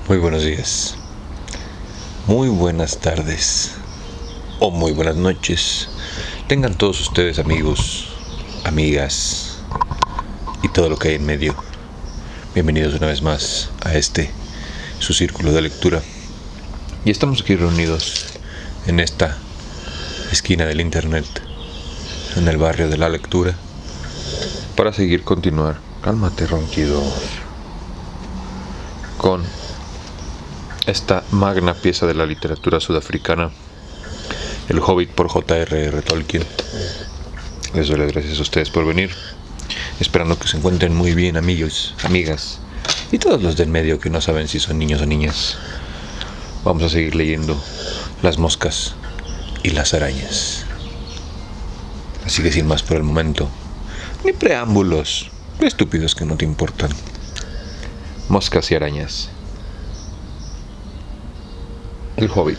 Muy buenos días, muy buenas tardes o muy buenas noches. Tengan todos ustedes amigos, amigas y todo lo que hay en medio. Bienvenidos una vez más a su círculo de lectura. Y estamos aquí reunidos en esta esquina del internet, en el barrio de la lectura, para continuar. Cálmate, ronquido. Con esta magna pieza de la literatura sudafricana, El Hobbit, por J.R.R. Tolkien. Les doy las gracias a ustedes por venir, esperando que se encuentren muy bien, amigos, amigas y todos los del medio que no saben si son niños o niñas. Vamos a seguir leyendo Las moscas y las arañas. Así que sin más por el momento, ni preámbulos estúpidos que no te importan. Moscas y arañas. El Hobbit.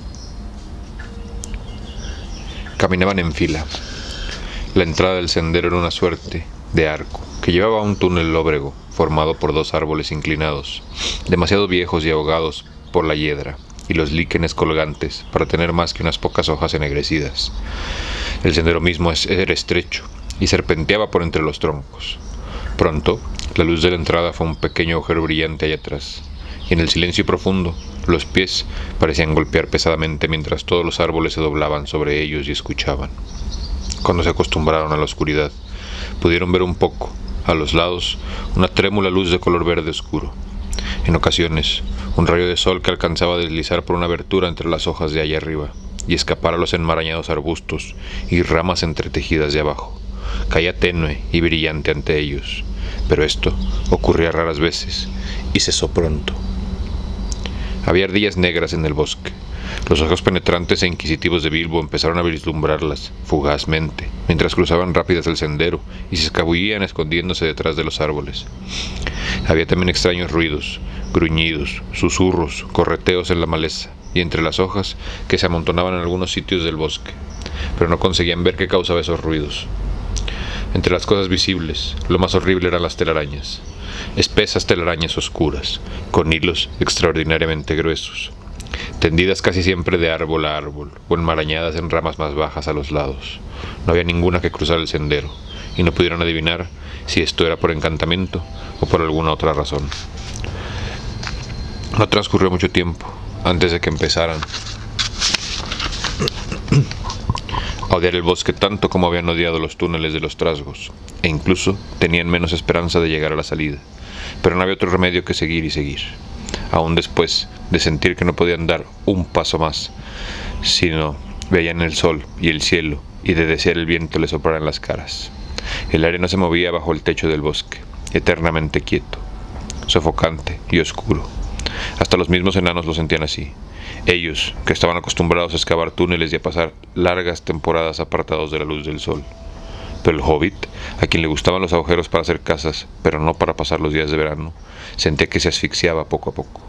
Caminaban en fila. La entrada del sendero era una suerte de arco que llevaba a un túnel lóbrego formado por dos árboles inclinados, demasiado viejos y ahogados por la hiedra y los líquenes colgantes para tener más que unas pocas hojas ennegrecidas. El sendero mismo era estrecho y serpenteaba por entre los troncos. Pronto, la luz de la entrada fue un pequeño agujero brillante allá atrás, y en el silencio profundo, los pies parecían golpear pesadamente mientras todos los árboles se doblaban sobre ellos y escuchaban. Cuando se acostumbraron a la oscuridad, pudieron ver un poco, a los lados, una trémula luz de color verde oscuro. En ocasiones, un rayo de sol que alcanzaba a deslizar por una abertura entre las hojas de allá arriba y escapar a los enmarañados arbustos y ramas entretejidas de abajo. Caía tenue y brillante ante ellos, pero esto ocurría raras veces y cesó pronto. Había ardillas negras en el bosque. Los ojos penetrantes e inquisitivos de Bilbo empezaron a vislumbrarlas fugazmente, mientras cruzaban rápidas el sendero y se escabullían escondiéndose detrás de los árboles. Había también extraños ruidos, gruñidos, susurros, correteos en la maleza y entre las hojas que se amontonaban en algunos sitios del bosque, pero no conseguían ver qué causaba esos ruidos. Entre las cosas visibles, lo más horrible eran las telarañas, espesas telarañas oscuras, con hilos extraordinariamente gruesos, tendidas casi siempre de árbol a árbol o enmarañadas en ramas más bajas a los lados. No había ninguna que cruzar el sendero, y no pudieron adivinar si esto era por encantamiento o por alguna otra razón. No transcurrió mucho tiempo antes de que empezaran a odiar el bosque tanto como habían odiado los túneles de los trasgos, e incluso tenían menos esperanza de llegar a la salida. Pero no había otro remedio que seguir y seguir, aún después de sentir que no podían dar un paso más, sino veían el sol y el cielo, y de desear el viento les soplara en las caras. El aire no se movía bajo el techo del bosque, eternamente quieto, sofocante y oscuro. Hasta los mismos enanos lo sentían así. Ellos, que estaban acostumbrados a excavar túneles y a pasar largas temporadas apartados de la luz del sol. Pero el Hobbit, a quien le gustaban los agujeros para hacer casas, pero no para pasar los días de verano, sentía que se asfixiaba poco a poco.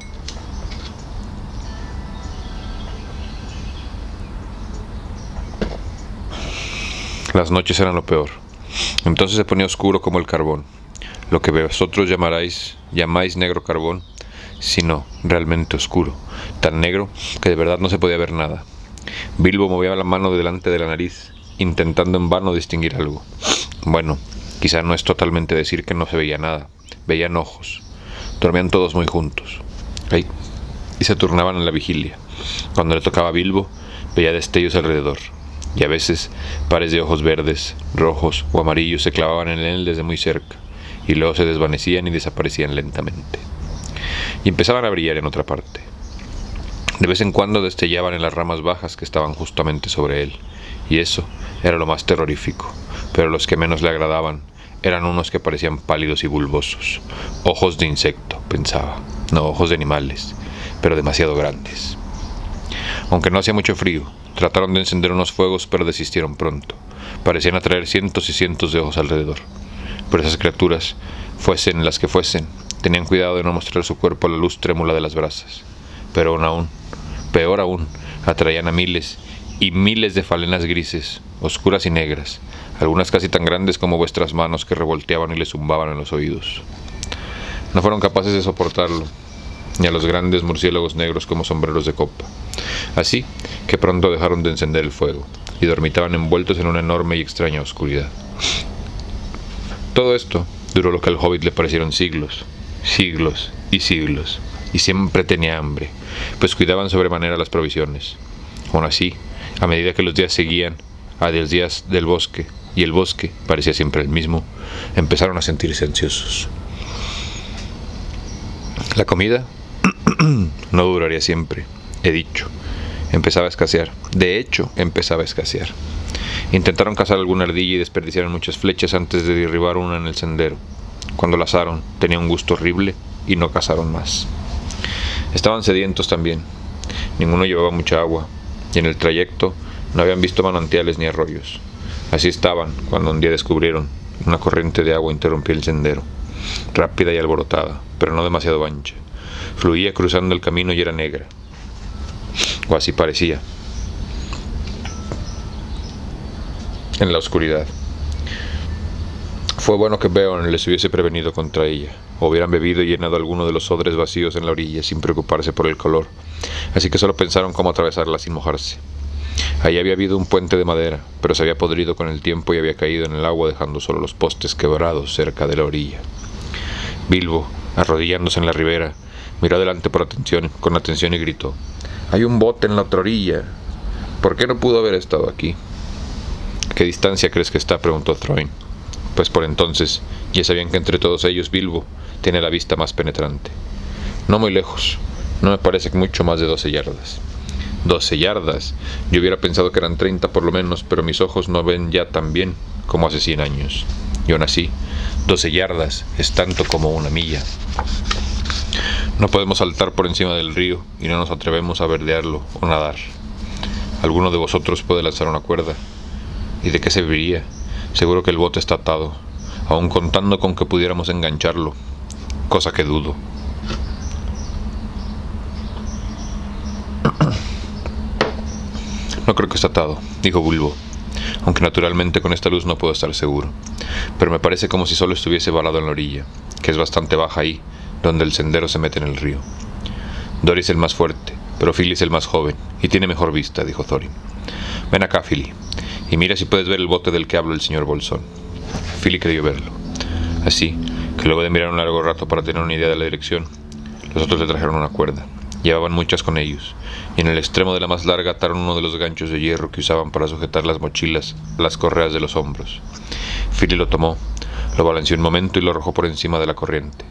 Las noches eran lo peor. Entonces se ponía oscuro como el carbón, lo que vosotros llamáis negro carbón, sino realmente oscuro, tan negro que de verdad no se podía ver nada. Bilbo movía la mano delante de la nariz, intentando en vano distinguir algo. Bueno, quizá no es totalmente decir que no se veía nada. Veían ojos. Dormían todos muy juntos. Y se turnaban en la vigilia. Cuando le tocaba a Bilbo, veía destellos alrededor, y a veces pares de ojos verdes, rojos o amarillos se clavaban en él desde muy cerca, y luego se desvanecían y desaparecían lentamente. Y empezaban a brillar en otra parte. De vez en cuando destellaban en las ramas bajas que estaban justamente sobre él, y eso era lo más terrorífico, pero los que menos le agradaban eran unos que parecían pálidos y bulbosos, ojos de insecto, pensaba, no ojos de animales, pero demasiado grandes. Aunque no hacía mucho frío, trataron de encender unos fuegos, pero desistieron pronto. Parecían atraer cientos y cientos de ojos alrededor, pero esas criaturas, fuesen las que fuesen, tenían cuidado de no mostrar su cuerpo a la luz trémula de las brasas. Pero peor aún, atraían a miles y miles de falenas grises, oscuras y negras, algunas casi tan grandes como vuestras manos, que revolteaban y le zumbaban en los oídos. No fueron capaces de soportarlo, ni a los grandes murciélagos negros como sombreros de copa. Así que pronto dejaron de encender el fuego, y dormitaban envueltos en una enorme y extraña oscuridad. Todo esto duró lo que al hobbit le parecieron siglos, siglos y siglos, y siempre tenía hambre, pues cuidaban sobremanera las provisiones. Aún así, a medida que los días seguían a los días del bosque, y el bosque parecía siempre el mismo, empezaron a sentirse ansiosos. La comida no duraría siempre, he dicho. Empezaba a escasear. De hecho, empezaba a escasear. Intentaron cazar alguna ardilla y desperdiciaron muchas flechas antes de derribar una en el sendero. Cuando la asaron, tenía un gusto horrible y no cazaron más. Estaban sedientos también. Ninguno llevaba mucha agua, y en el trayecto no habían visto manantiales ni arroyos. Así estaban cuando un día descubrieron una corriente de agua interrumpía el sendero, rápida y alborotada, pero no demasiado ancha. Fluía cruzando el camino y era negra, o así parecía, en la oscuridad. Fue bueno que Beorn les hubiese prevenido contra ella, o hubieran bebido y llenado alguno de los odres vacíos en la orilla sin preocuparse por el calor, así que solo pensaron cómo atravesarla sin mojarse. Allí había habido un puente de madera, pero se había podrido con el tiempo y había caído en el agua dejando solo los postes quebrados cerca de la orilla. Bilbo, arrodillándose en la ribera, miró adelante con atención y gritó: «Hay un bote en la otra orilla. ¿Por qué no pudo haber estado aquí?» «¿A qué distancia crees que está?», preguntó Thróin. Pues por entonces ya sabían que entre todos ellos Bilbo tiene la vista más penetrante. «No muy lejos. No me parece que mucho más de 12 yardas». 12 yardas. Yo hubiera pensado que eran 30 por lo menos, pero mis ojos no ven ya tan bien como hace 100 años. Y aún así, 12 yardas es tanto como una milla. No podemos saltar por encima del río y no nos atrevemos a verdearlo o nadar. Alguno de vosotros puede lanzar una cuerda. ¿Y de qué serviría? Seguro que el bote está atado, aun contando con que pudiéramos engancharlo, cosa que dudo. «No creo que esté atado», dijo Bilbo, «aunque naturalmente con esta luz no puedo estar seguro. Pero me parece como si solo estuviese varado en la orilla, que es bastante baja ahí, donde el sendero se mete en el río. Dori es el más fuerte, pero Fili es el más joven, y tiene mejor vista», dijo Thorin. «Ven acá, Fili, y mira si puedes ver el bote del que habla el señor Bolsón». Fili creyó verlo. Así que luego de mirar un largo rato para tener una idea de la dirección, los otros le trajeron una cuerda. Llevaban muchas con ellos, y en el extremo de la más larga ataron uno de los ganchos de hierro que usaban para sujetar las mochilas a las correas de los hombros. Fili lo tomó, lo balanceó un momento y lo arrojó por encima de la corriente.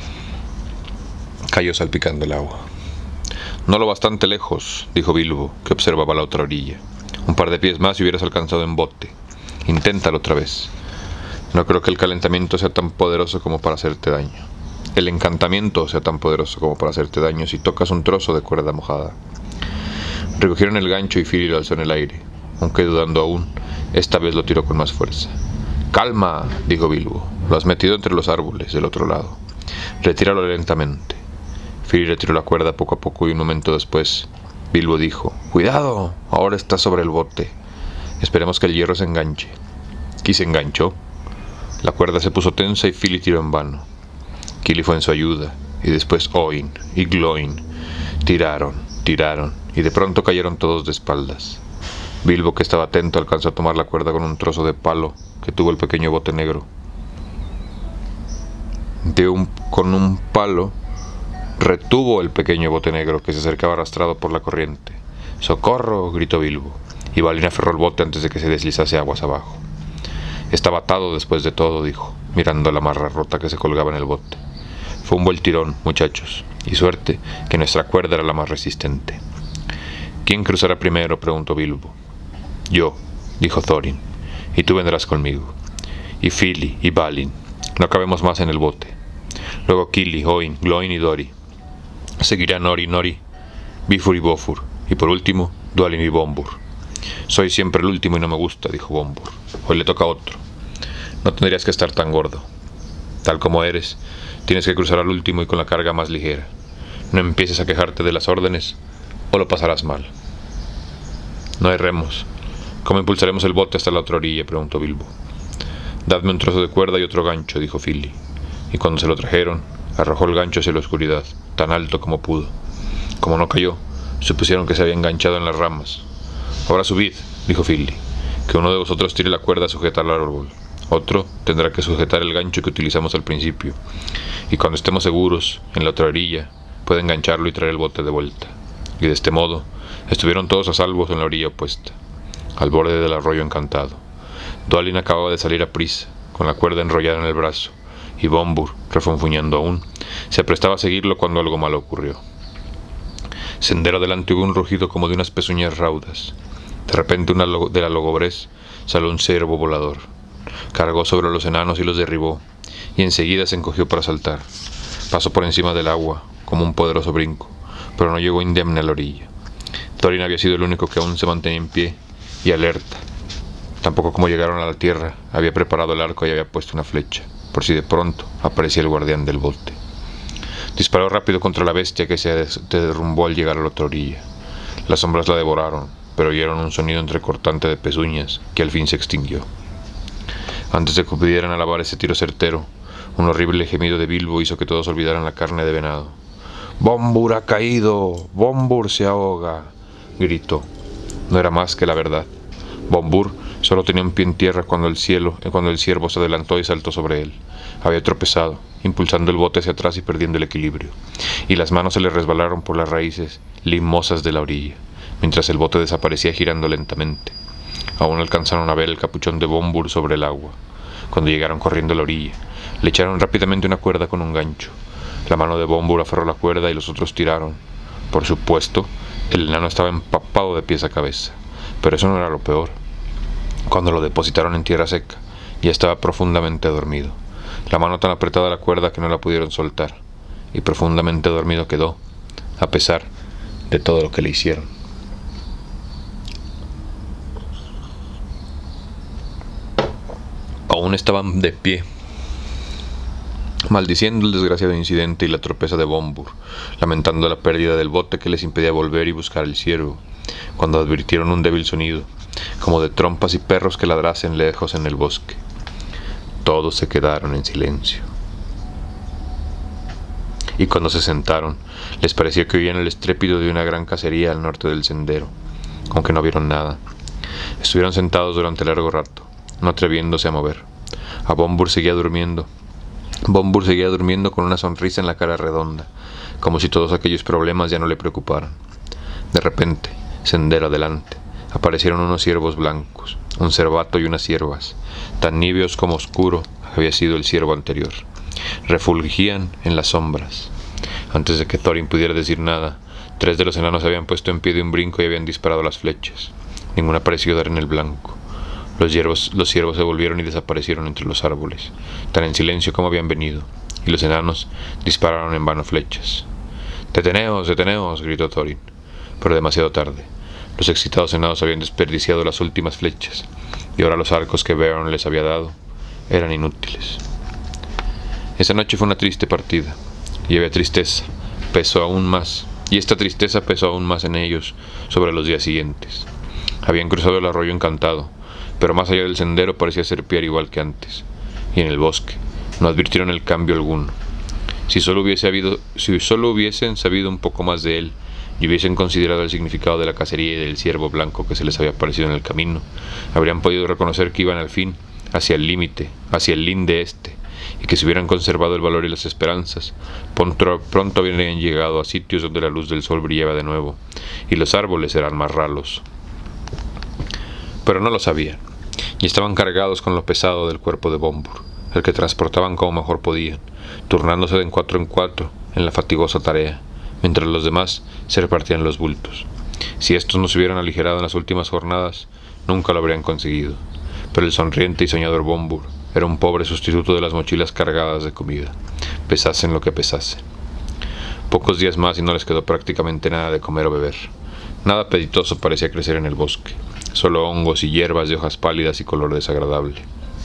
Cayó salpicando el agua. «No lo bastante lejos», dijo Bilbo, que observaba la otra orilla. «Un par de pies más y hubieras alcanzado en bote. Inténtalo otra vez. No creo que el calentamiento sea tan poderoso como para hacerte daño. El encantamiento sea tan poderoso como para hacerte daño si tocas un trozo de cuerda mojada». Recogieron el gancho y Fili lo alzó en el aire, aunque dudando aún, esta vez lo tiró con más fuerza. «¡Calma!», dijo Bilbo. «Lo has metido entre los árboles del otro lado. Retíralo lentamente». Fili retiró la cuerda poco a poco y un momento después Bilbo dijo: «¡Cuidado! Ahora está sobre el bote. Esperemos que el hierro se enganche». ¿Y se enganchó? La cuerda se puso tensa y Fili tiró en vano. Kili fue en su ayuda, y después Oin y Gloin tiraron, y de pronto cayeron todos de espaldas. Bilbo, que estaba atento, alcanzó a tomar la cuerda con un trozo de palo que tuvo el pequeño bote negro. Con un palo retuvo el pequeño bote negro que se acercaba arrastrado por la corriente. «¡Socorro!», gritó Bilbo, y Balin aferró el bote antes de que se deslizase aguas abajo. «Estaba atado después de todo», dijo, mirando la amarra rota que se colgaba en el bote. «Fue un buen tirón, muchachos, y suerte que nuestra cuerda era la más resistente». «¿Quién cruzará primero?», preguntó Bilbo. «Yo», dijo Thorin, «y tú vendrás conmigo. Y Fili y Balin. No cabemos más en el bote. Luego Kili, Oin, Gloin y Dori. Seguirán Nori, Bifur y Bofur. Y por último, Dwalin y Bombur». «Soy siempre el último y no me gusta», dijo Bombur. «Hoy le toca a otro». «No tendrías que estar tan gordo. Tal como eres, tienes que cruzar al último y con la carga más ligera. No empieces a quejarte de las órdenes o lo pasarás mal». «No hay remos. ¿Cómo impulsaremos el bote hasta la otra orilla?», preguntó Bilbo. «Dadme un trozo de cuerda y otro gancho», dijo Fili. Y cuando se lo trajeron, Arrojó el gancho hacia la oscuridad, tan alto como pudo. Como no cayó, supusieron que se había enganchado en las ramas. «Ahora subid», dijo Finley, «que uno de vosotros tire la cuerda a sujetar al árbol. Otro tendrá que sujetar el gancho que utilizamos al principio. Y cuando estemos seguros, en la otra orilla, puede engancharlo y traer el bote de vuelta». Y de este modo, estuvieron todos a salvo en la orilla opuesta, al borde del arroyo encantado. Dwalin acababa de salir a prisa, con la cuerda enrollada en el brazo, y Bombur, refunfuñando aún, se aprestaba a seguirlo cuando algo malo ocurrió. Sendero adelante hubo un rugido como de unas pezuñas raudas. De repente de la logobrez salió un ciervo volador. Cargó sobre los enanos y los derribó, y enseguida se encogió para saltar. Pasó por encima del agua, como un poderoso brinco, pero no llegó indemne a la orilla. Thorin había sido el único que aún se mantenía en pie y alerta. Tampoco como llegaron a la tierra, había preparado el arco y había puesto una flecha, por si de pronto aparecía el guardián del bote. Disparó rápido contra la bestia que se derrumbó al llegar a la otra orilla. Las sombras la devoraron, pero oyeron un sonido entrecortante de pezuñas que al fin se extinguió. Antes de que pudieran alabar ese tiro certero, un horrible gemido de Bilbo hizo que todos olvidaran la carne de venado. «¡Bombur ha caído! ¡Bombur se ahoga!», gritó. No era más que la verdad. Bombur solo tenía un pie en tierra cuando el ciervo se adelantó y saltó sobre él. Había tropezado, impulsando el bote hacia atrás y perdiendo el equilibrio, y las manos se le resbalaron por las raíces limosas de la orilla, mientras el bote desaparecía girando lentamente. Aún alcanzaron a ver el capuchón de Bombur sobre el agua. Cuando llegaron corriendo a la orilla, le echaron rápidamente una cuerda con un gancho. La mano de Bombur aferró la cuerda y los otros tiraron. Por supuesto, el enano estaba empapado de pies a cabeza, pero eso no era lo peor. Cuando lo depositaron en tierra seca, ya estaba profundamente dormido. La mano tan apretada a la cuerda que no la pudieron soltar, y profundamente dormido quedó, a pesar de todo lo que le hicieron. Aún estaban de pie, maldiciendo el desgraciado incidente y la torpeza de Bombur, lamentando la pérdida del bote que les impedía volver y buscar el ciervo, cuando advirtieron un débil sonido, como de trompas y perros que ladrasen lejos en el bosque. Todos se quedaron en silencio. Y cuando se sentaron, les pareció que oían el estrépito de una gran cacería al norte del sendero, aunque no vieron nada. Estuvieron sentados durante largo rato, no atreviéndose a mover. Bombur seguía durmiendo con una sonrisa en la cara redonda, como si todos aquellos problemas ya no le preocuparan. De repente, sendero adelante, aparecieron unos ciervos blancos, un cervato y unas ciervas, tan níveos como oscuro había sido el ciervo anterior. Refulgían en las sombras. Antes de que Thorin pudiera decir nada, 3 de los enanos se habían puesto en pie de un brinco y habían disparado las flechas. Ninguna pareció dar en el blanco. Los ciervos se volvieron y desaparecieron entre los árboles, tan en silencio como habían venido, y los enanos dispararon en vano flechas. «¡Deteneos, deteneos!», gritó Thorin, pero demasiado tarde. Los excitados enanos habían desperdiciado las últimas flechas, y ahora los arcos que Beorn les había dado eran inútiles. Esa noche fue una triste partida, y había tristeza, y esta tristeza pesó aún más en ellos sobre los días siguientes. Habían cruzado el arroyo encantado, pero más allá del sendero parecía serpear igual que antes, y en el bosque no advirtieron el cambio alguno. Si solo hubiesen sabido un poco más de él, y hubiesen considerado el significado de la cacería y del ciervo blanco que se les había aparecido en el camino, habrían podido reconocer que iban al fin hacia el linde este, y que si hubieran conservado el valor y las esperanzas, pronto habrían llegado a sitios donde la luz del sol brillaba de nuevo, y los árboles eran más ralos. Pero no lo sabían, y estaban cargados con lo pesado del cuerpo de Bombur, el que transportaban como mejor podían, turnándose de en cuatro en la fatigosa tarea, mientras los demás se repartían los bultos. Si estos no se hubieran aligerado en las últimas jornadas, nunca lo habrían conseguido, pero el sonriente y soñador Bombur era un pobre sustituto de las mochilas cargadas de comida, pesasen lo que pesasen. Pocos días más y no les quedó prácticamente nada de comer o beber. Nada apetitoso parecía crecer en el bosque, solo hongos y hierbas de hojas pálidas y color desagradable.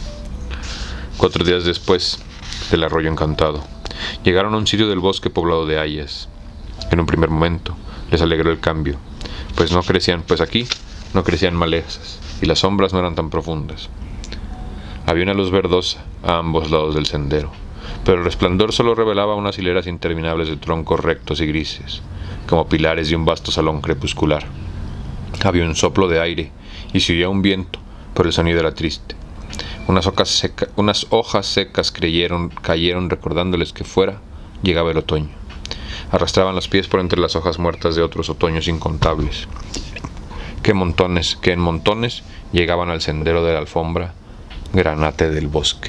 4 días después del arroyo encantado, llegaron a un sitio del bosque poblado de hayas. En un primer momento les alegró el cambio, pues aquí no crecían malezas y las sombras no eran tan profundas. Había una luz verdosa a ambos lados del sendero, pero el resplandor solo revelaba unas hileras interminables de troncos rectos y grises, como pilares de un vasto salón crepuscular. Había un soplo de aire y se oía un viento, pero el sonido era triste. Unas hojas secas cayeron recordándoles que fuera llegaba el otoño. Arrastraban los pies por entre las hojas muertas de otros otoños incontables, que en montones llegaban al sendero de la alfombra granate del bosque.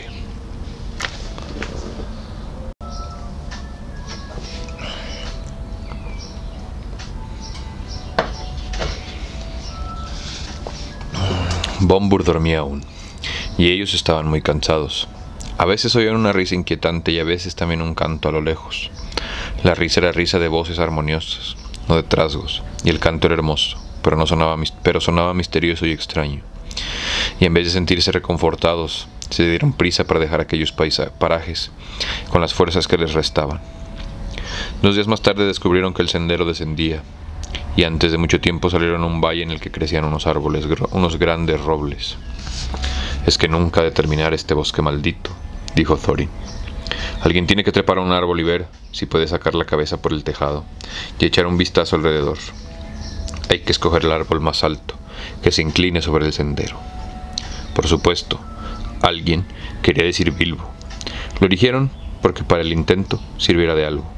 Bombur dormía aún, y ellos estaban muy cansados. A veces oían una risa inquietante y a veces también un canto a lo lejos. La risa era risa de voces armoniosas, no de trasgos, y el canto era hermoso, pero sonaba misterioso y extraño. Y en vez de sentirse reconfortados, se dieron prisa para dejar aquellos parajes con las fuerzas que les restaban. 2 días más tarde descubrieron que el sendero descendía, y antes de mucho tiempo salieron a un valle en el que crecían unos grandes robles. «Es que nunca ha de terminar este bosque maldito», dijo Thorin. «Alguien tiene que trepar a un árbol y ver si puede sacar la cabeza por el tejado y echar un vistazo alrededor. Hay que escoger el árbol más alto, que se incline sobre el sendero». Por supuesto, alguien quería decir Bilbo. Lo eligieron porque para el intento sirviera de algo.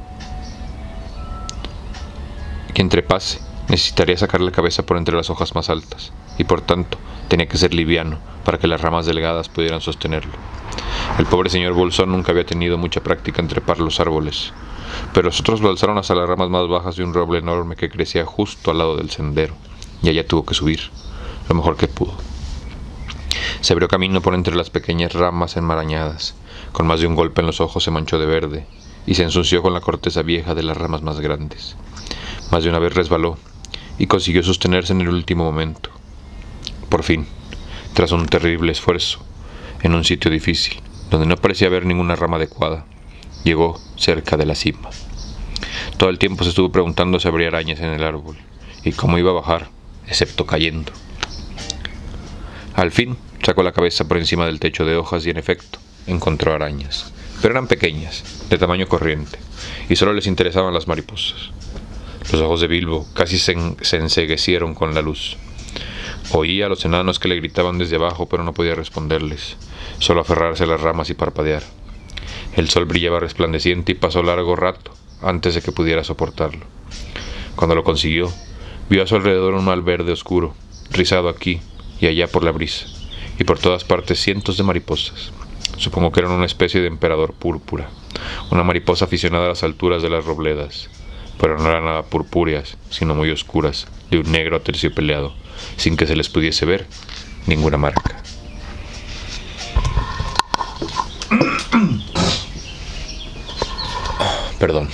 Quien trepase necesitaría sacar la cabeza por entre las hojas más altas, y por tanto tenía que ser liviano para que las ramas delgadas pudieran sostenerlo. El pobre señor Bolsón nunca había tenido mucha práctica en trepar los árboles, pero los otros lo alzaron hasta las ramas más bajas de un roble enorme que crecía justo al lado del sendero, y allá tuvo que subir, lo mejor que pudo. Se abrió camino por entre las pequeñas ramas enmarañadas, con más de un golpe en los ojos se manchó de verde, y se ensució con la corteza vieja de las ramas más grandes. Más de una vez resbaló, y consiguió sostenerse en el último momento. Por fin, tras un terrible esfuerzo, en un sitio difícil, donde no parecía haber ninguna rama adecuada, llegó cerca de la cima. Todo el tiempo se estuvo preguntando si habría arañas en el árbol, y cómo iba a bajar, excepto cayendo. Al fin, sacó la cabeza por encima del techo de hojas y, en efecto, encontró arañas, pero eran pequeñas, de tamaño corriente, y solo les interesaban las mariposas. Los ojos de Bilbo casi se enceguecieron con la luz. Oía a los enanos que le gritaban desde abajo, pero no podía responderles, solo aferrarse a las ramas y parpadear. El sol brillaba resplandeciente y pasó largo rato antes de que pudiera soportarlo. Cuando lo consiguió, vio a su alrededor un mar verde oscuro, rizado aquí y allá por la brisa, y por todas partes cientos de mariposas. Supongo que eran una especie de emperador púrpura, una mariposa aficionada a las alturas de las robledas, pero no eran nada purpúreas, sino muy oscuras, de un negro aterciopelado, sin que se les pudiese ver ninguna marca. Perdón.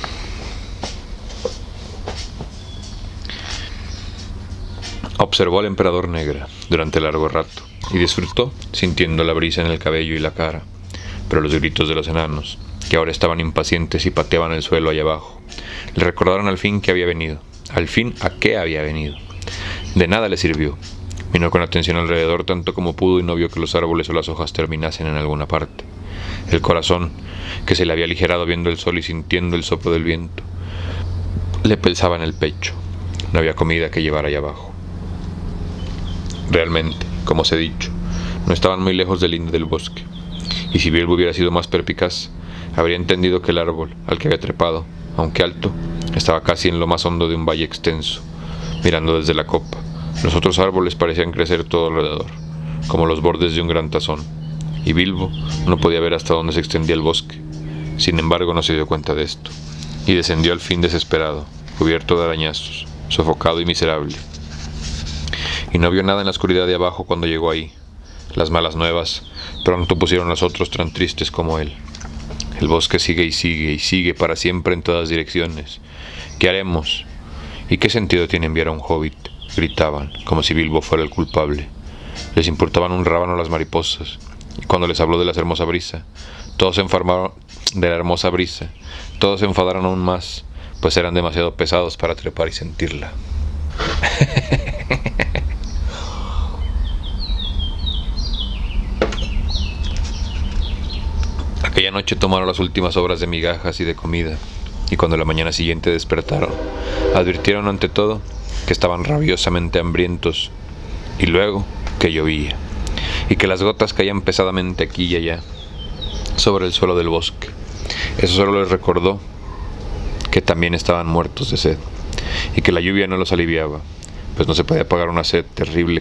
Observó al emperador negra durante largo rato y disfrutó sintiendo la brisa en el cabello y la cara, pero los gritos de los enanos, que ahora estaban impacientes y pateaban el suelo allá abajo, le recordaron al fin que había venido, al fin a qué había venido. De nada le sirvió. Miró con atención alrededor tanto como pudo y no vio que los árboles o las hojas terminasen en alguna parte. El corazón, que se le había aligerado viendo el sol y sintiendo el soplo del viento, le pulsaba en el pecho. No había comida que llevar allá abajo. Realmente, como os he dicho, no estaban muy lejos del linde del bosque, y si Bilbo hubiera sido más perspicaz, habría entendido que el árbol al que había trepado, aunque alto, estaba casi en lo más hondo de un valle extenso. Mirando desde la copa, los otros árboles parecían crecer todo alrededor, como los bordes de un gran tazón, y Bilbo no podía ver hasta dónde se extendía el bosque. Sin embargo, no se dio cuenta de esto, y descendió al fin desesperado, cubierto de arañazos, sofocado y miserable. Y no vio nada en la oscuridad de abajo cuando llegó ahí. Las malas nuevas pronto pusieron a los otros tan tristes como él. El bosque sigue y sigue y sigue para siempre en todas direcciones. ¿Qué haremos? ¿Y qué sentido tiene enviar a un hobbit? Gritaban, como si Bilbo fuera el culpable. Les importaban un rábano las mariposas. Y cuando les habló de la hermosa brisa, todos se enfadaron aún más, pues eran demasiado pesados para trepar y sentirla. Aquella noche tomaron las últimas sobras de migajas y de comida, y cuando la mañana siguiente despertaron, advirtieron ante todo que estaban rabiosamente hambrientos, y luego que llovía, y que las gotas caían pesadamente aquí y allá, sobre el suelo del bosque. Eso solo les recordó que también estaban muertos de sed, y que la lluvia no los aliviaba, pues no se podía apagar una sed terrible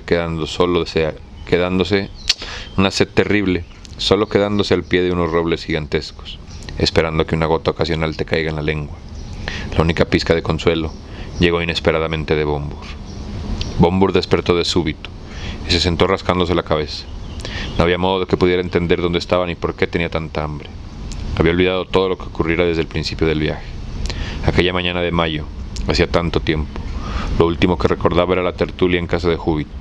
solo quedándose al pie de unos robles gigantescos, esperando que una gota ocasional te caiga en la lengua. La única pizca de consuelo llegó inesperadamente de Bombur. Bombur despertó de súbito y se sentó rascándose la cabeza. No había modo de que pudiera entender dónde estaba ni por qué tenía tanta hambre. Había olvidado todo lo que ocurriera desde el principio del viaje. Aquella mañana de mayo, hacía tanto tiempo, lo último que recordaba era la tertulia en casa del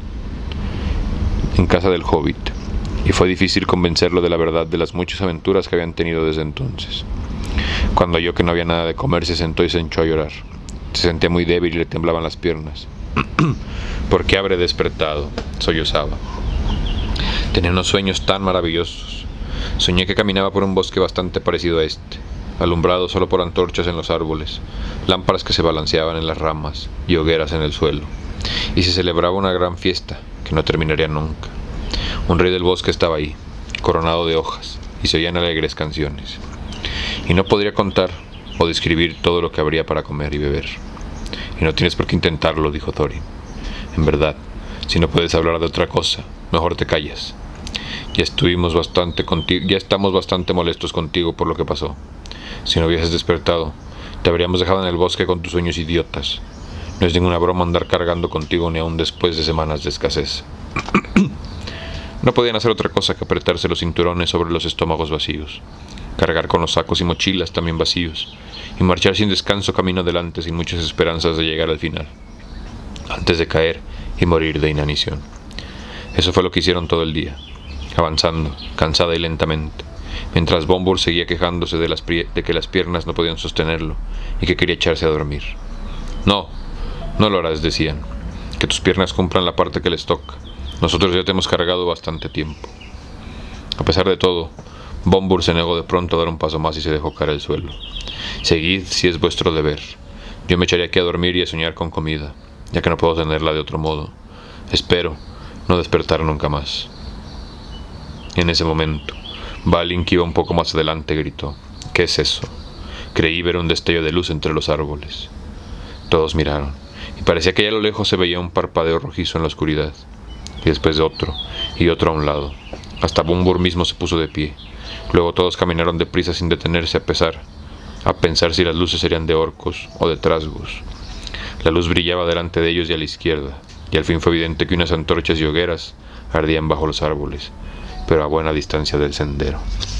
Hobbit, y fue difícil convencerlo de la verdad de las muchas aventuras que habían tenido desde entonces. Cuando oyó que no había nada de comer, se sentó y se echó a llorar. Se sentía muy débil y le temblaban las piernas. ¿Por qué habré despertado?, sollozaba. Tenía unos sueños tan maravillosos. Soñé que caminaba por un bosque bastante parecido a este, alumbrado solo por antorchas en los árboles, lámparas que se balanceaban en las ramas y hogueras en el suelo, y se celebraba una gran fiesta que no terminaría nunca. Un rey del bosque estaba ahí, coronado de hojas, y se oían alegres canciones. Y no podría contar o describir todo lo que habría para comer y beber. Y no tienes por qué intentarlo, dijo Thorin. En verdad, si no puedes hablar de otra cosa, mejor te callas. Ya estamos bastante molestos contigo por lo que pasó. Si no hubieses despertado, te habríamos dejado en el bosque con tus sueños idiotas. No es ninguna broma andar cargando contigo ni aun después de semanas de escasez. No podían hacer otra cosa que apretarse los cinturones sobre los estómagos vacíos, cargar con los sacos y mochilas también vacíos, y marchar sin descanso camino adelante sin muchas esperanzas de llegar al final, antes de caer y morir de inanición. Eso fue lo que hicieron todo el día, avanzando, cansada y lentamente, mientras Bombur seguía quejándose de que las piernas no podían sostenerlo y que quería echarse a dormir. No lo harás, decían, que tus piernas cumplan la parte que les toca. Nosotros ya te hemos cargado bastante tiempo. A pesar de todo, Bombur se negó de pronto a dar un paso más y se dejó caer al suelo. Seguid si es vuestro deber. Yo me echaré aquí a dormir y a soñar con comida, ya que no puedo tenerla de otro modo. Espero no despertar nunca más. En ese momento, Balin, que iba un poco más adelante, gritó: ¿Qué es eso? Creí ver un destello de luz entre los árboles. Todos miraron, y parecía que allá a lo lejos se veía un parpadeo rojizo en la oscuridad, y después de otro, y otro a un lado. Hasta Bombur mismo se puso de pie. Luego todos caminaron deprisa sin detenerse a pensar si las luces serían de orcos o de trasgos. La luz brillaba delante de ellos y a la izquierda, y al fin fue evidente que unas antorchas y hogueras ardían bajo los árboles, pero a buena distancia del sendero.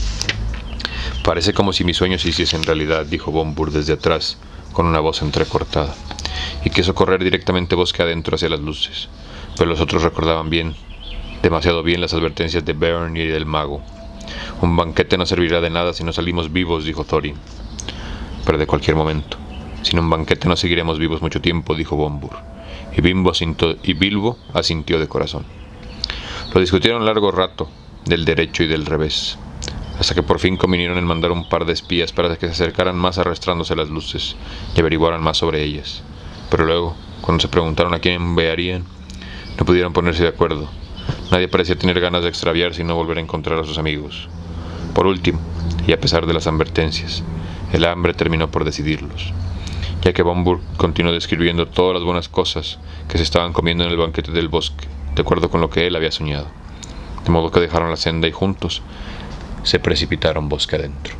Parece como si mis sueños se hiciesen realidad, dijo Bombur desde atrás, con una voz entrecortada, y quiso correr directamente bosque adentro hacia las luces, pero los otros recordaban bien, demasiado bien, las advertencias de Bern y del mago. Un banquete no servirá de nada si no salimos vivos, dijo Thorin. Pero de cualquier momento, sin un banquete no seguiremos vivos mucho tiempo, dijo Bombur, y Bilbo asintió de corazón. Lo discutieron largo rato, del derecho y del revés, hasta que por fin convinieron en mandar un par de espías para que se acercaran más arrastrándose las luces y averiguaran más sobre ellas. Pero luego, cuando se preguntaron a quién enviarían, no pudieron ponerse de acuerdo. Nadie parecía tener ganas de extraviarse y no volver a encontrar a sus amigos. Por último, y a pesar de las advertencias, el hambre terminó por decidirlos, ya que Bombur continuó describiendo todas las buenas cosas que se estaban comiendo en el banquete del bosque, de acuerdo con lo que él había soñado. De modo que dejaron la senda y juntos se precipitaron bosque adentro.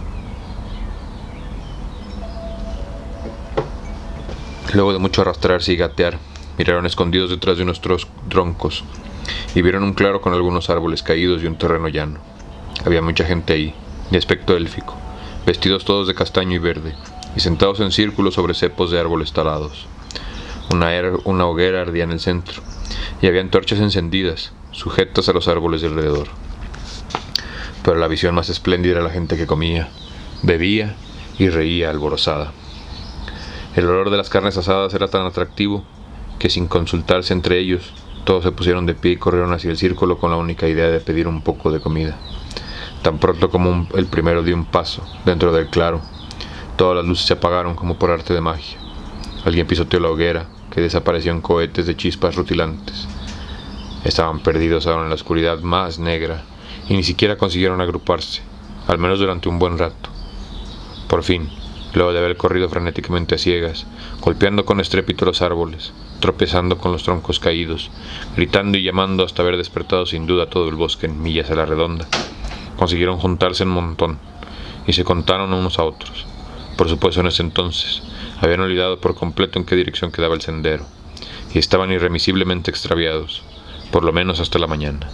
Luego de mucho arrastrarse y gatear, miraron escondidos detrás de unos troncos y vieron un claro con algunos árboles caídos y un terreno llano. Había mucha gente ahí, de aspecto élfico, vestidos todos de castaño y verde, y sentados en círculo sobre cepos de árboles talados. Una hoguera ardía en el centro, y había antorchas encendidas, sujetas a los árboles de alrededor. Pero la visión más espléndida era la gente que comía, bebía y reía alborozada. El olor de las carnes asadas era tan atractivo que, sin consultarse entre ellos, todos se pusieron de pie y corrieron hacia el círculo con la única idea de pedir un poco de comida. Tan pronto como el primero dio un paso dentro del claro, todas las luces se apagaron como por arte de magia. Alguien pisoteó la hoguera, que desapareció en cohetes de chispas rutilantes. Estaban perdidos ahora en la oscuridad más negra, y ni siquiera consiguieron agruparse, al menos durante un buen rato. Por fin, luego de haber corrido frenéticamente a ciegas, golpeando con estrépito los árboles, tropezando con los troncos caídos, gritando y llamando hasta haber despertado sin duda todo el bosque en millas a la redonda, consiguieron juntarse en montón, y se contaron unos a otros. Por supuesto, en ese entonces, habían olvidado por completo en qué dirección quedaba el sendero, y estaban irremisiblemente extraviados, por lo menos hasta la mañana.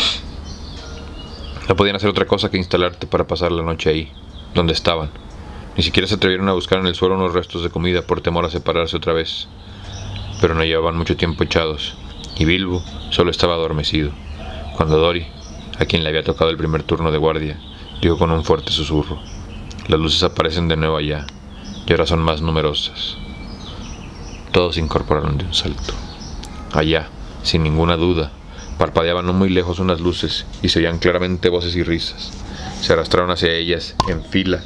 No podían hacer otra cosa que instalarte para pasar la noche ahí, donde estaban. Ni siquiera se atrevieron a buscar en el suelo unos restos de comida por temor a separarse otra vez. Pero no llevaban mucho tiempo echados, y Bilbo solo estaba adormecido, cuando Dori, a quien le había tocado el primer turno de guardia, dijo con un fuerte susurro: «Las luces aparecen de nuevo allá, y ahora son más numerosas». Todos se incorporaron de un salto. Allá, sin ninguna duda, parpadeaban no muy lejos unas luces, y se oían claramente voces y risas. Se arrastraron hacia ellas, en fila,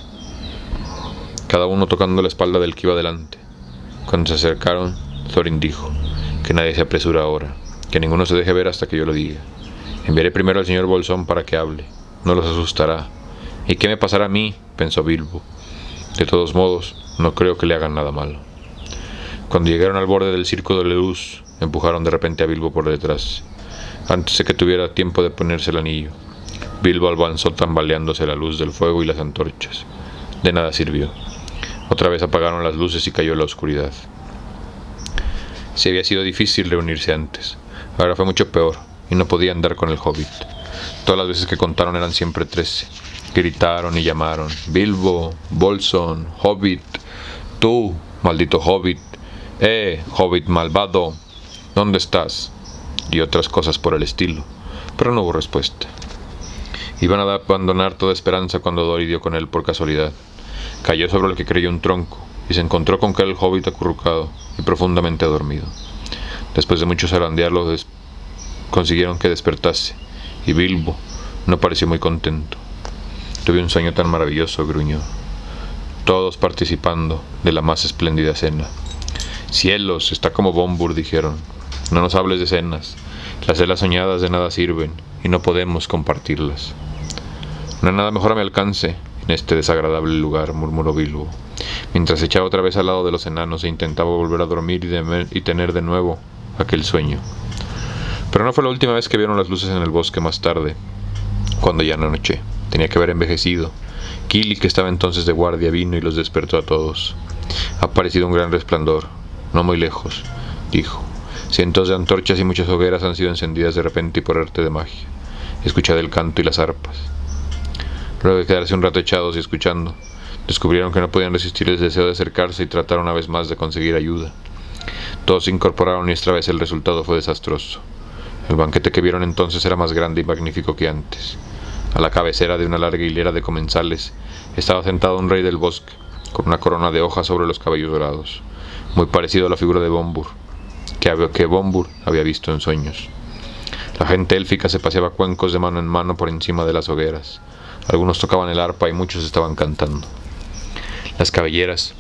cada uno tocando la espalda del que iba delante. Cuando se acercaron, Thorin dijo: «Que nadie se apresura ahora, que ninguno se deje ver hasta que yo lo diga. Enviaré primero al señor Bolsón para que hable, no los asustará». «¿Y qué me pasará a mí?», pensó Bilbo. «De todos modos, no creo que le hagan nada malo». Cuando llegaron al borde del circo de luz, empujaron de repente a Bilbo por detrás, antes de que tuviera tiempo de ponerse el anillo. Bilbo avanzó tambaleándose a la luz del fuego y las antorchas. De nada sirvió. Otra vez apagaron las luces y cayó la oscuridad. Si había sido difícil reunirse antes, ahora fue mucho peor, y no podían dar con el hobbit. Todas las veces que contaron eran siempre 13. Gritaron y llamaron: «Bilbo, Bolsón, hobbit, tú, maldito hobbit, hobbit malvado, ¿dónde estás?», y otras cosas por el estilo, pero no hubo respuesta. Iban a abandonar toda esperanza cuando Dori dio con él por casualidad. Cayó sobre el que creyó un tronco, y se encontró con que era el hobbit acurrucado y profundamente dormido. Después de mucho zarandearlo, consiguieron que despertase, y Bilbo no pareció muy contento. «Tuve un sueño tan maravilloso», gruñó, todos participando de la más espléndida cena. «Cielos, está como Bombur», dijeron. «No nos hables de cenas. Las cenas soñadas de nada sirven, y no podemos compartirlas». «No hay nada mejor a mi alcance en este desagradable lugar», murmuró Bilbo, mientras se echaba otra vez al lado de los enanos e intentaba volver a dormir y tener de nuevo aquel sueño. Pero no fue la última vez que vieron las luces en el bosque más tarde, cuando ya anoche. Tenía que haber envejecido. Kili, que estaba entonces de guardia, vino y los despertó a todos. «Ha aparecido un gran resplandor, no muy lejos», dijo. «Cientos de antorchas y muchas hogueras han sido encendidas de repente y por arte de magia. Escuchad el canto y las arpas». Luego de quedarse un rato echados y escuchando, descubrieron que no podían resistir el deseo de acercarse y tratar una vez más de conseguir ayuda. Todos se incorporaron y esta vez el resultado fue desastroso. El banquete que vieron entonces era más grande y magnífico que antes. A la cabecera de una larga hilera de comensales estaba sentado un rey del bosque, con una corona de hojas sobre los cabellos dorados, muy parecido a la figura de Bombur, que Bombur había visto en sueños. La gente élfica se paseaba cuencos de mano en mano por encima de las hogueras. Algunos tocaban el arpa y muchos estaban cantando. Las cabelleras,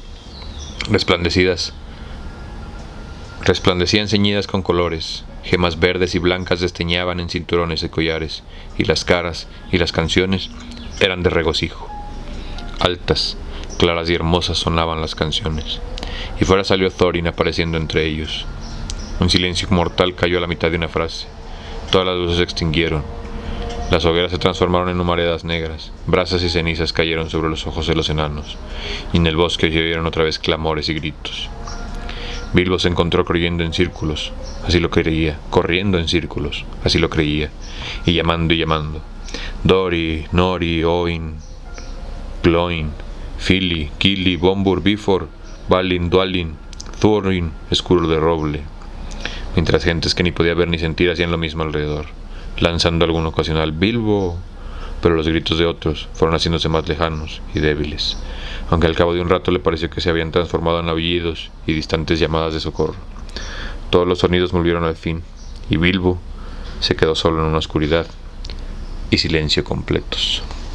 resplandecían ceñidas con colores. Gemas verdes y blancas desteñaban en cinturones y collares, y las caras y las canciones eran de regocijo. Altas, claras y hermosas sonaban las canciones, y fuera salió Thorin apareciendo entre ellos. Un silencio mortal cayó a la mitad de una frase. Todas las luces se extinguieron. Las hogueras se transformaron en humaredas negras. Brasas y cenizas cayeron sobre los ojos de los enanos, y en el bosque se oyeron otra vez clamores y gritos. Bilbo se encontró corriendo en círculos, así lo creía, y llamando. «Dori, Nori, Oin, Gloin, Fili, Kili, Bombur, Bifor, Balin, Dwalin, Thorin, escuro de roble», mientras gentes que ni podía ver ni sentir hacían lo mismo alrededor, lanzando algún ocasional «Bilbo», pero los gritos de otros fueron haciéndose más lejanos y débiles, aunque al cabo de un rato le pareció que se habían transformado en aullidos y distantes llamadas de socorro. Todos los sonidos volvieron al fin, y Bilbo se quedó solo en una oscuridad y silencio completos.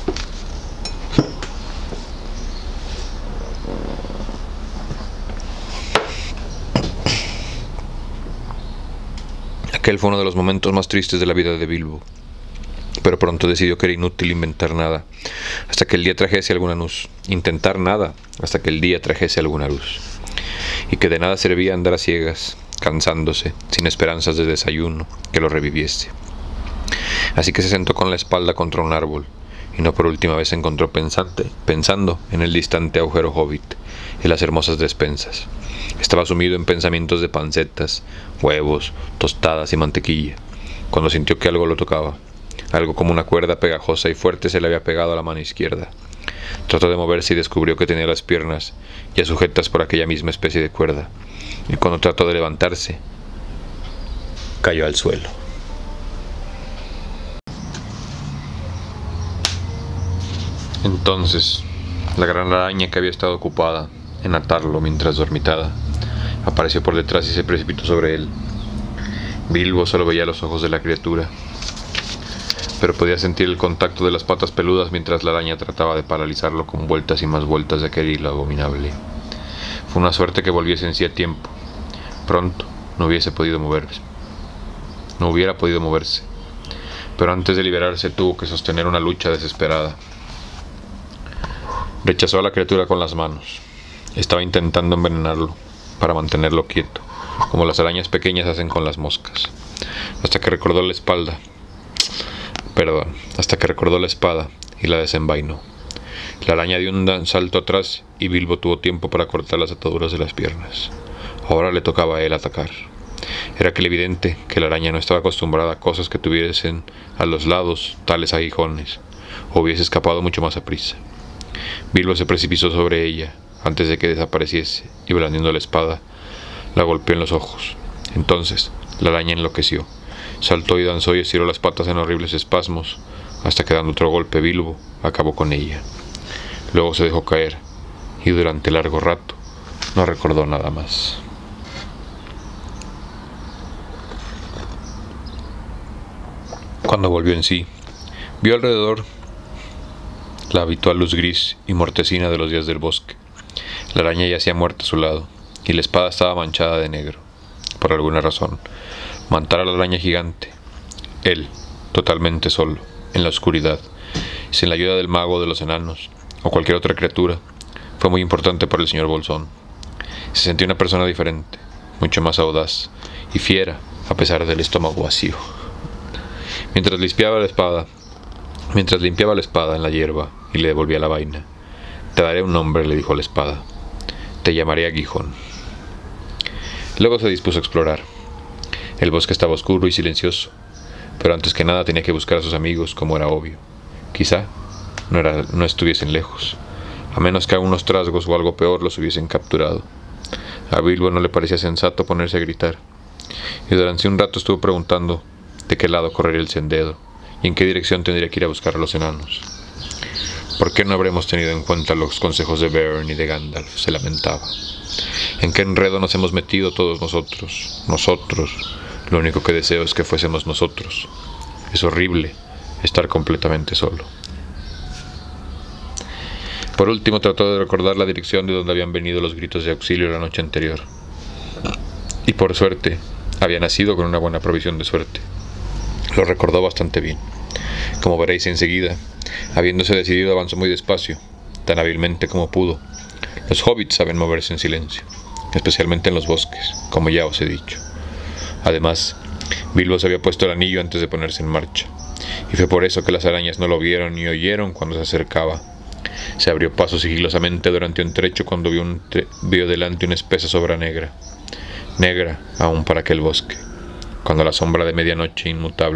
Aquel fue uno de los momentos más tristes de la vida de Bilbo, pero pronto decidió que era inútil inventar nada hasta que el día trajese alguna luz, intentar nada hasta que el día trajese alguna luz, y que de nada servía andar a ciegas, cansándose, sin esperanzas de desayuno que lo reviviese. Así que se sentó con la espalda contra un árbol, y no por última vez se encontró pensando en el distante agujero hobbit y las hermosas despensas. Estaba sumido en pensamientos de pancetas, huevos, tostadas y mantequilla, cuando sintió que algo lo tocaba. Algo como una cuerda pegajosa y fuerte se le había pegado a la mano izquierda. Trató de moverse y descubrió que tenía las piernas ya sujetas por aquella misma especie de cuerda, y cuando trató de levantarse, cayó al suelo. Entonces, la gran araña que había estado ocupada en atarlo mientras dormitaba, apareció por detrás y se precipitó sobre él. Bilbo solo veía los ojos de la criatura, pero podía sentir el contacto de las patas peludas mientras la araña trataba de paralizarlo con vueltas y más vueltas de aquel hilo abominable. Fue una suerte que volviese en sí a tiempo. Pronto no hubiera podido moverse, pero antes de liberarse tuvo que sostener una lucha desesperada. Rechazó a la criatura con las manos. Estaba intentando envenenarlo para mantenerlo quieto, como las arañas pequeñas hacen con las moscas, hasta que recordó la espada y la desenvainó. La araña dio un salto atrás y Bilbo tuvo tiempo para cortar las ataduras de las piernas. Ahora le tocaba a él atacar. Era evidente que la araña no estaba acostumbrada a cosas que tuviesen a los lados tales aguijones, o hubiese escapado mucho más aprisa. Bilbo se precipitó sobre ella antes de que desapareciese y, blandiendo la espada, la golpeó en los ojos. Entonces la araña enloqueció, saltó y danzó y estiró las patas en horribles espasmos, hasta que dando otro golpe Bilbo acabó con ella. Luego se dejó caer y durante largo rato no recordó nada más. Cuando volvió en sí, vio alrededor la habitual luz gris y mortecina de los días del bosque. La araña yacía muerta a su lado, y la espada estaba manchada de negro. Por alguna razón, matar a la araña gigante, él, totalmente solo, en la oscuridad, sin la ayuda del mago de los enanos, o cualquier otra criatura, fue muy importante para el señor Bolsón. Se sentía una persona diferente, mucho más audaz y fiera, a pesar del estómago vacío. Mientras limpiaba la espada en la hierba y le devolvía la vaina. «Te daré un nombre», le dijo la espada. «Te llamaré Aguijón». Luego se dispuso a explorar. El bosque estaba oscuro y silencioso, pero antes que nada tenía que buscar a sus amigos, como era obvio. Quizá no estuviesen lejos, a menos que a unos trasgos o algo peor los hubiesen capturado. A Bilbo no le parecía sensato ponerse a gritar, y durante un rato estuvo preguntando de qué lado correría el sendero y en qué dirección tendría que ir a buscar a los enanos. «¿Por qué no habremos tenido en cuenta los consejos de Beorn y de Gandalf?», se lamentaba. «¿En qué enredo nos hemos metido todos nosotros? Lo único que deseo es que fuésemos nosotros. Es horrible estar completamente solo». Por último trató de recordar la dirección de donde habían venido los gritos de auxilio la noche anterior. Y por suerte, había nacido con una buena provisión de suerte. Lo recordó bastante bien. Como veréis enseguida, habiéndose decidido, avanzó muy despacio, tan hábilmente como pudo. Los hobbits saben moverse en silencio, especialmente en los bosques, como ya os he dicho. Además, Bilbo se había puesto el anillo antes de ponerse en marcha, y fue por eso que las arañas no lo vieron ni oyeron cuando se acercaba. Se abrió paso sigilosamente durante un trecho cuando vio delante una espesa sombra negra aún para aquel bosque, como la sombra de una medianoche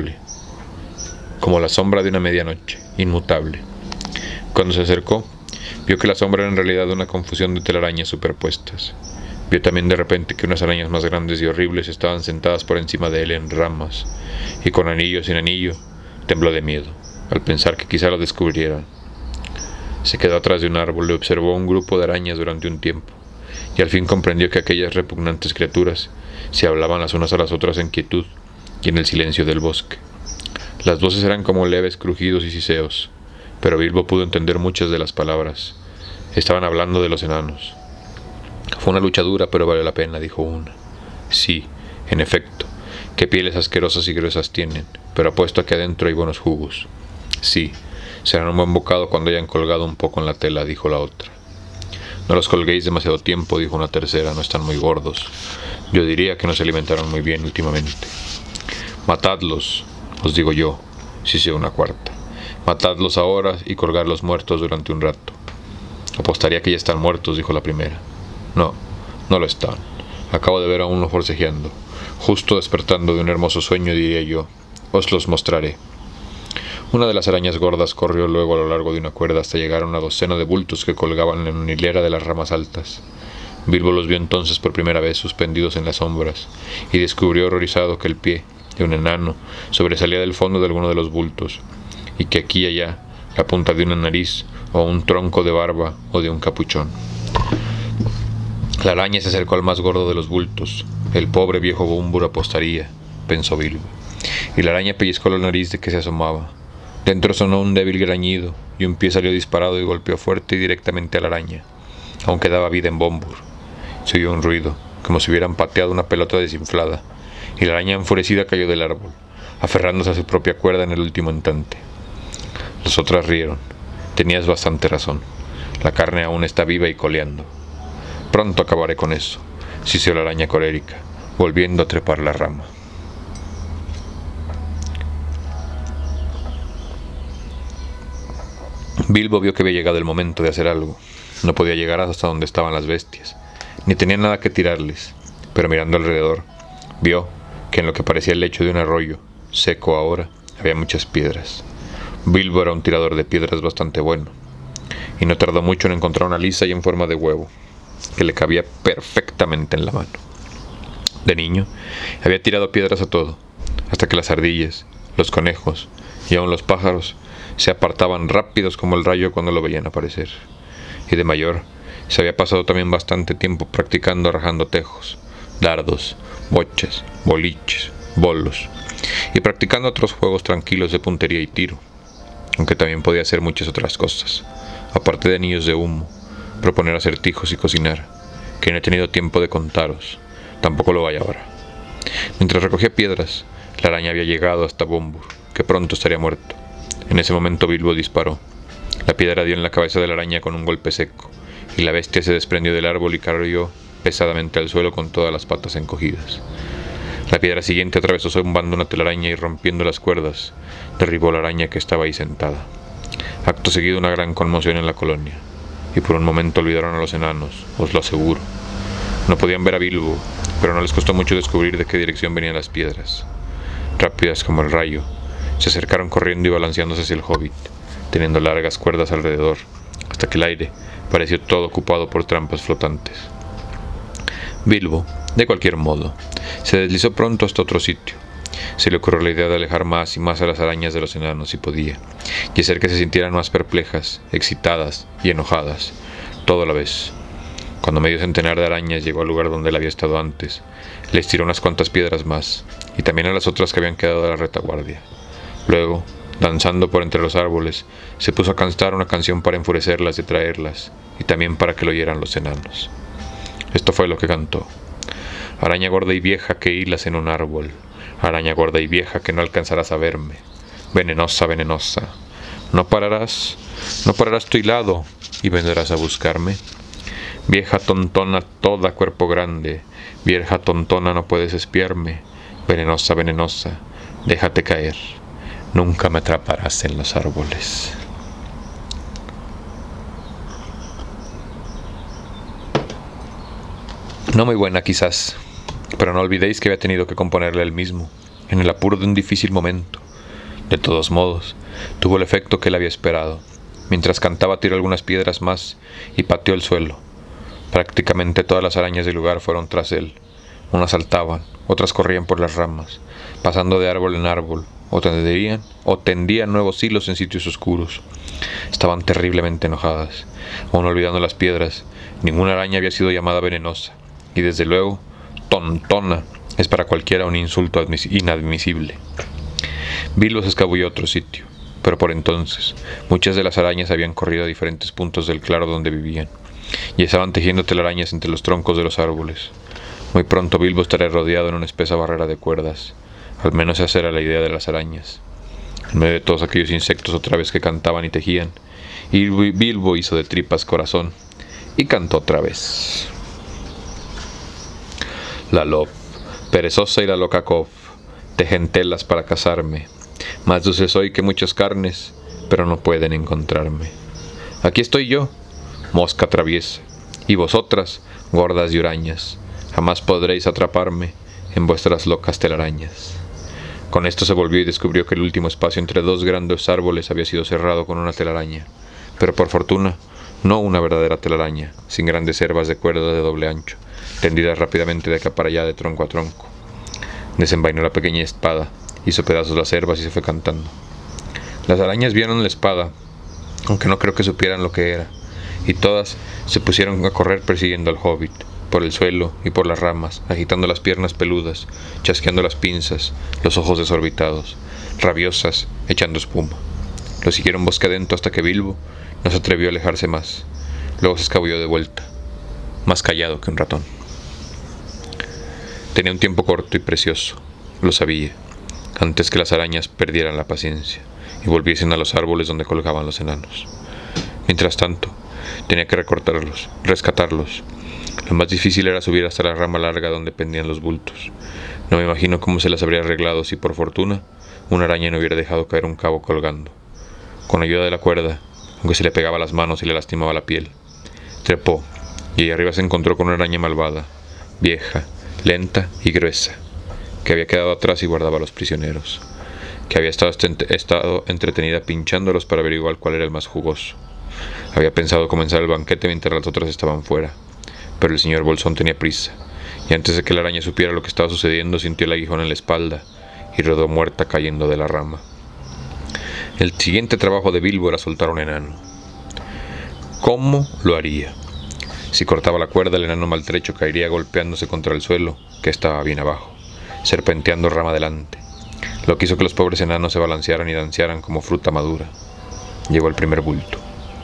inmutable. Cuando se acercó, vio que la sombra era en realidad una confusión de telarañas superpuestas. Vio también de repente que unas arañas más grandes y horribles estaban sentadas por encima de él en ramas, y con anillo o sin anillo, tembló de miedo, al pensar que quizá lo descubrieran. Se quedó atrás de un árbol y observó un grupo de arañas durante un tiempo, y al fin comprendió que aquellas repugnantes criaturas se hablaban las unas a las otras en quietud y en el silencio del bosque. Las voces eran como leves crujidos y siseos, pero Bilbo pudo entender muchas de las palabras. Estaban hablando de los enanos. «Fue una lucha dura, pero valió la pena», dijo una. «Sí, en efecto, Qué pieles asquerosas y gruesas tienen, pero apuesto a que adentro hay buenos jugos. Sí, serán un buen bocado cuando hayan colgado un poco en la tela, dijo la otra. No los colguéis demasiado tiempo, dijo una tercera, no están muy gordos. Yo diría que no se alimentaron muy bien últimamente. Matadlos, os digo yo, siseó una cuarta. Matadlos ahora y colgarlos muertos durante un rato. Apostaría que ya están muertos, dijo la primera. No, no lo están. Acabo de ver a uno forcejeando. Justo despertando de un hermoso sueño, diría yo. Os los mostraré. Una de las arañas gordas corrió luego a lo largo de una cuerda hasta llegar a una docena de bultos que colgaban en una hilera de las ramas altas. Bilbo los vio entonces por primera vez suspendidos en las sombras, y descubrió horrorizado que el pie de un enano sobresalía del fondo de alguno de los bultos, y que aquí y allá la punta de una nariz, o un tronco de barba, o de un capuchón. La araña se acercó al más gordo de los bultos. El pobre viejo Bombur apostaría, pensó Bilbo, y la araña pellizcó la nariz de que se asomaba. Dentro sonó un débil grañido, y un pie salió disparado y golpeó fuerte y directamente a la araña. Aún quedaba vida en Bombur. Se oyó un ruido, como si hubieran pateado una pelota desinflada, y la araña enfurecida cayó del árbol, aferrándose a su propia cuerda en el último instante. Las otras rieron. Tenías bastante razón. La carne aún está viva y coleando. Pronto acabaré con eso, siseó la araña colérica, volviendo a trepar la rama. Bilbo vio que había llegado el momento de hacer algo. No podía llegar hasta donde estaban las bestias, ni tenía nada que tirarles, pero mirando alrededor, vio que en lo que parecía el lecho de un arroyo, seco ahora, había muchas piedras. Bilbo era un tirador de piedras bastante bueno, y no tardó mucho en encontrar una lisa y en forma de huevo, que le cabía perfectamente en la mano. De niño, había tirado piedras a todo, hasta que las ardillas, los conejos y aun los pájaros se apartaban rápidos como el rayo cuando lo veían aparecer. Y de mayor, se había pasado también bastante tiempo practicando rajando tejos, dardos, bochas, boliches, bolos, y practicando otros juegos tranquilos de puntería y tiro, aunque también podía hacer muchas otras cosas, aparte de anillos de humo, proponer acertijos y cocinar, que no he tenido tiempo de contaros, tampoco lo hay ahora. Mientras recogía piedras, la araña había llegado hasta Bombur, que pronto estaría muerto. En ese momento Bilbo disparó. La piedra dio en la cabeza de la araña con un golpe seco, y la bestia se desprendió del árbol y cayó pesadamente al suelo con todas las patas encogidas. La piedra siguiente atravesó zumbando una telaraña y rompiendo las cuerdas, derribó la araña que estaba ahí sentada. Acto seguido una gran conmoción en la colonia, y por un momento olvidaron a los enanos, os lo aseguro. No podían ver a Bilbo, pero no les costó mucho descubrir de qué dirección venían las piedras. Rápidas como el rayo, se acercaron corriendo y balanceándose hacia el hobbit, teniendo largas cuerdas alrededor, hasta que el aire pareció todo ocupado por trampas flotantes. Bilbo, de cualquier modo, se deslizó pronto hasta otro sitio. Se le ocurrió la idea de alejar más y más a las arañas de los enanos si podía, y hacer que se sintieran más perplejas, excitadas y enojadas, todo a la vez. Cuando medio centenar de arañas llegó al lugar donde él había estado antes, les tiró unas cuantas piedras más, y también a las otras que habían quedado de la retaguardia. Luego, danzando por entre los árboles, se puso a cantar una canción para enfurecerlas y traerlas, y también para que lo oyeran los enanos. Esto fue lo que cantó: araña gorda y vieja que hilas en un árbol, araña gorda y vieja que no alcanzarás a verme, venenosa, venenosa, no pararás tu hilado y vendrás a buscarme. Vieja tontona toda cuerpo grande, vieja tontona no puedes espiarme, venenosa, venenosa, déjate caer, nunca me atraparás en los árboles. No muy buena quizás, pero no olvidéis que había tenido que componerla él mismo, en el apuro de un difícil momento. De todos modos, tuvo el efecto que él había esperado. Mientras cantaba tiró algunas piedras más y pateó el suelo. Prácticamente todas las arañas del lugar fueron tras él. Unas saltaban, otras corrían por las ramas, pasando de árbol en árbol, o tendían nuevos hilos en sitios oscuros. Estaban terriblemente enojadas. Aún olvidando las piedras, ninguna araña había sido llamada venenosa, y desde luego, tontona es para cualquiera un insulto inadmisible. Bilbo se escabulló a otro sitio, pero por entonces muchas de las arañas habían corrido a diferentes puntos del claro donde vivían, y estaban tejiendo telarañas entre los troncos de los árboles. Muy pronto Bilbo estaría rodeado en una espesa barrera de cuerdas, Al menos esa era la idea de las arañas. En medio de todos aquellos insectos otra vez que cantaban y tejían, y Bilbo hizo de tripas corazón y cantó otra vez. La lob, perezosa y la loca cob, tejen telas para casarme. Más dulce soy que muchas carnes, pero no pueden encontrarme. Aquí estoy yo, mosca traviesa, y vosotras, gordas y hurañas, jamás podréis atraparme en vuestras locas telarañas. Con esto se volvió y descubrió que el último espacio entre dos grandes árboles había sido cerrado con una telaraña, pero por fortuna, no una verdadera telaraña, sin grandes cervas de cuerda de doble ancho, tendidas rápidamente de acá para allá de tronco a tronco. Desenvainó la pequeña espada, hizo pedazos las cervas y se fue cantando. Las arañas vieron la espada, aunque no creo que supieran lo que era, y todas se pusieron a correr persiguiendo al hobbit, por el suelo y por las ramas, agitando las piernas peludas, chasqueando las pinzas, los ojos desorbitados, rabiosas, echando espuma. Lo siguieron bosque adentro hasta que Bilbo no se atrevió a alejarse más. Luego se escabulló de vuelta, más callado que un ratón. Tenía un tiempo corto y precioso, lo sabía, antes que las arañas perdieran la paciencia y volviesen a los árboles donde colgaban los enanos. Mientras tanto, tenía que rescatarlos. Lo más difícil era subir hasta la rama larga donde pendían los bultos. No me imagino cómo se las habría arreglado si, por fortuna, una araña no hubiera dejado caer un cabo colgando. Con ayuda de la cuerda, aunque se le pegaba a las manos y le lastimaba la piel, trepó, y ahí arriba se encontró con una araña malvada, vieja, lenta y gruesa, que había quedado atrás y guardaba a los prisioneros, que había estado entretenida pinchándolos para averiguar cuál era el más jugoso. Había pensado comenzar el banquete mientras las otras estaban fuera, pero el señor Bolsón tenía prisa, y antes de que la araña supiera lo que estaba sucediendo, sintió el aguijón en la espalda y rodó muerta cayendo de la rama. El siguiente trabajo de Bilbo era soltar a un enano. ¿Cómo lo haría? Si cortaba la cuerda, el enano maltrecho caería golpeándose contra el suelo, que estaba bien abajo, serpenteando rama adelante, lo que hizo que los pobres enanos se balancearan y dancearan como fruta madura. Llegó al primer bulto.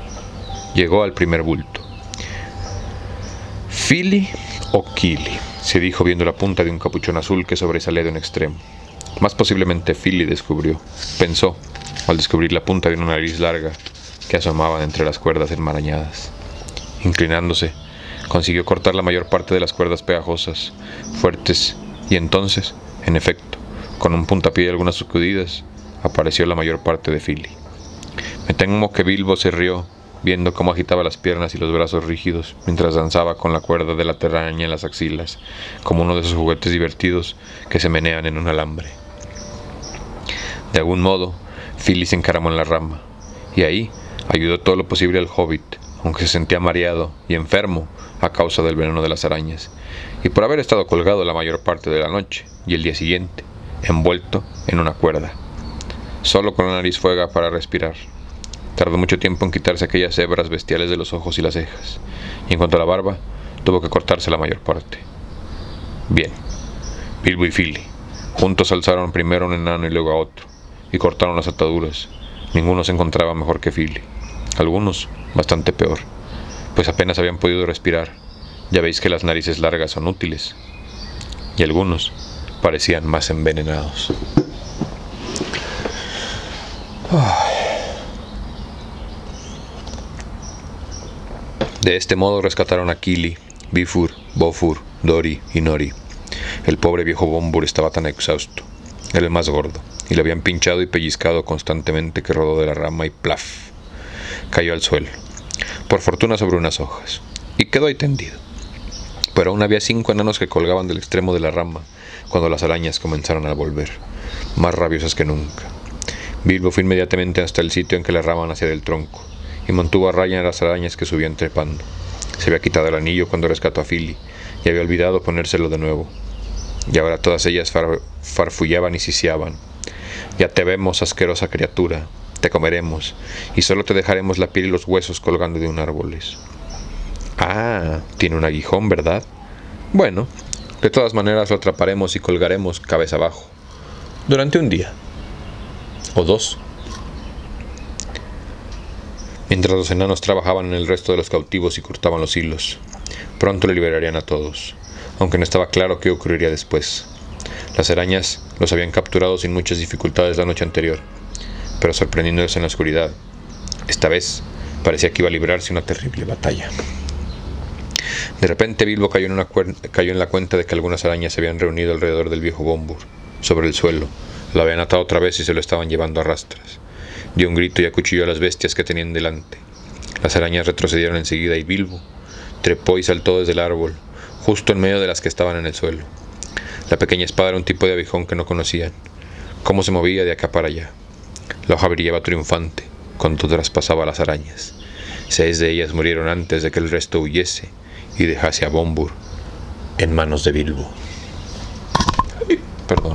«¿Fili o Kili?», se dijo viendo la punta de un capuchón azul que sobresalía de un extremo. Más posiblemente Fili pensó, al descubrir la punta de una nariz larga que asomaba entre las cuerdas enmarañadas. Inclinándose, consiguió cortar la mayor parte de las cuerdas pegajosas, fuertes, y entonces, en efecto, con un puntapié y algunas sacudidas, apareció la mayor parte de Fili. Me temo que Bilbo se rió, viendo cómo agitaba las piernas y los brazos rígidos, mientras danzaba con la cuerda de la telaraña en las axilas, como uno de esos juguetes divertidos que se menean en un alambre. De algún modo, Fili se encaramó en la rama, y ahí ayudó todo lo posible al hobbit, aunque se sentía mareado y enfermo a causa del veneno de las arañas, y por haber estado colgado la mayor parte de la noche y el día siguiente, envuelto en una cuerda, solo con la nariz fuera para respirar. Tardó mucho tiempo en quitarse aquellas hebras bestiales de los ojos y las cejas, y en cuanto a la barba, tuvo que cortarse la mayor parte. Bien, Bilbo y Fili juntos alzaron primero a un enano y luego a otro, y cortaron las ataduras. Ninguno se encontraba mejor que Fili, algunos bastante peor, pues apenas habían podido respirar. Ya veis que las narices largas son útiles, y algunos parecían más envenenados. De este modo rescataron a Kili, Bifur, Bofur, Dori y Nori. El pobre viejo Bombur estaba tan exhausto, era el más gordo, y le habían pinchado y pellizcado constantemente que rodó de la rama y ¡plaf!, cayó al suelo, por fortuna sobre unas hojas, y quedó ahí tendido. Pero aún había 5 enanos que colgaban del extremo de la rama cuando las arañas comenzaron a volver, más rabiosas que nunca. Bilbo fue inmediatamente hasta el sitio en que la rama nacía del tronco, y mantuvo a raya a las arañas que subían trepando. Se había quitado el anillo cuando rescató a Fili, y había olvidado ponérselo de nuevo. Y ahora todas ellas farfullaban y siseaban. «Ya te vemos, asquerosa criatura, te comeremos, y solo te dejaremos la piel y los huesos colgando de un árbol». «Ah, tiene un aguijón, ¿verdad? Bueno, de todas maneras lo atraparemos y colgaremos cabeza abajo, durante un día, o 2. Mientras los enanos trabajaban en el resto de los cautivos y cortaban los hilos, pronto le liberarían a todos, aunque no estaba claro qué ocurriría después. Las arañas los habían capturado sin muchas dificultades la noche anterior, pero sorprendiéndoles en la oscuridad. Esta vez parecía que iba a librarse una terrible batalla. De repente Bilbo cayó en la cuenta de que algunas arañas se habían reunido alrededor del viejo Bombur, sobre el suelo. Lo habían atado otra vez y se lo estaban llevando a rastras. Dio un grito y acuchilló a las bestias que tenían delante. Las arañas retrocedieron enseguida y Bilbo trepó y saltó desde el árbol, justo en medio de las que estaban en el suelo. La pequeña espada era un tipo de aguijón que no conocían. Cómo se movía de acá para allá. La hoja brillaba triunfante cuando traspasaba a las arañas. 6 de ellas murieron antes de que el resto huyese y dejase a Bombur en manos de Bilbo. Perdón.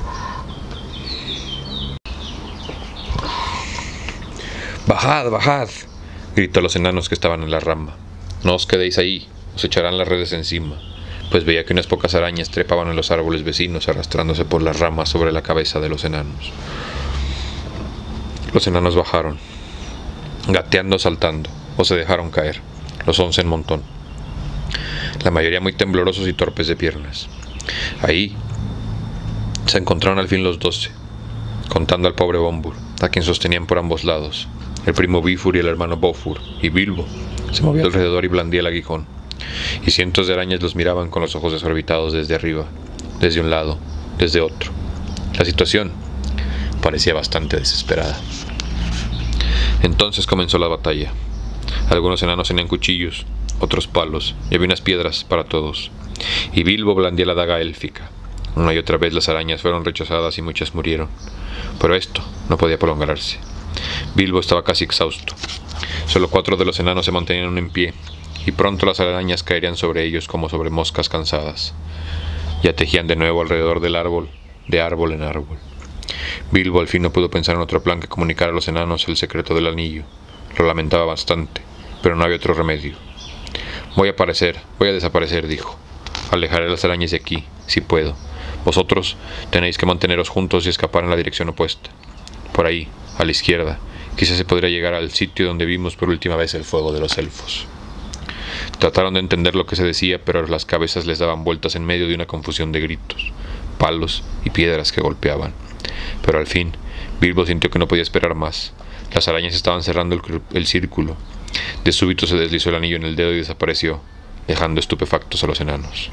¡Bajad, bajad!, gritó a los enanos que estaban en la rama. No os quedéis ahí, os echarán las redes encima, pues veía que unas pocas arañas trepaban en los árboles vecinos arrastrándose por las ramas sobre la cabeza de los enanos. Los enanos bajaron, gateando o saltando, o se dejaron caer, los 11 en montón, la mayoría muy temblorosos y torpes de piernas. Ahí se encontraron al fin los 12, contando al pobre Bombur, a quien sostenían por ambos lados, el primo Bifur y el hermano Bofur, y Bilbo se movía alrededor y blandía el aguijón, y cientos de arañas los miraban con los ojos desorbitados desde arriba, desde un lado, desde otro. La situación parecía bastante desesperada. Entonces comenzó la batalla. Algunos enanos tenían cuchillos, otros palos, y había unas piedras para todos, y Bilbo blandía la daga élfica. Una y otra vez las arañas fueron rechazadas y muchas murieron, pero esto no podía prolongarse. Bilbo estaba casi exhausto. Solo 4 de los enanos se mantenían en pie, y pronto las arañas caerían sobre ellos como sobre moscas cansadas. Ya tejían de nuevo alrededor del árbol, de árbol en árbol. Bilbo al fin no pudo pensar en otro plan que comunicar a los enanos el secreto del anillo. Lo lamentaba bastante, pero no había otro remedio. Voy a desaparecer, dijo. Alejaré las arañas de aquí, si puedo. Vosotros tenéis que manteneros juntos y escapar en la dirección opuesta. Por ahí, a la izquierda, quizás se podría llegar al sitio donde vimos por última vez el fuego de los elfos. Trataron de entender lo que se decía, pero las cabezas les daban vueltas en medio de una confusión de gritos, palos y piedras que golpeaban. Pero al fin, Bilbo sintió que no podía esperar más. Las arañas estaban cerrando el círculo. De súbito se deslizó el anillo en el dedo y desapareció, dejando estupefactos a los enanos.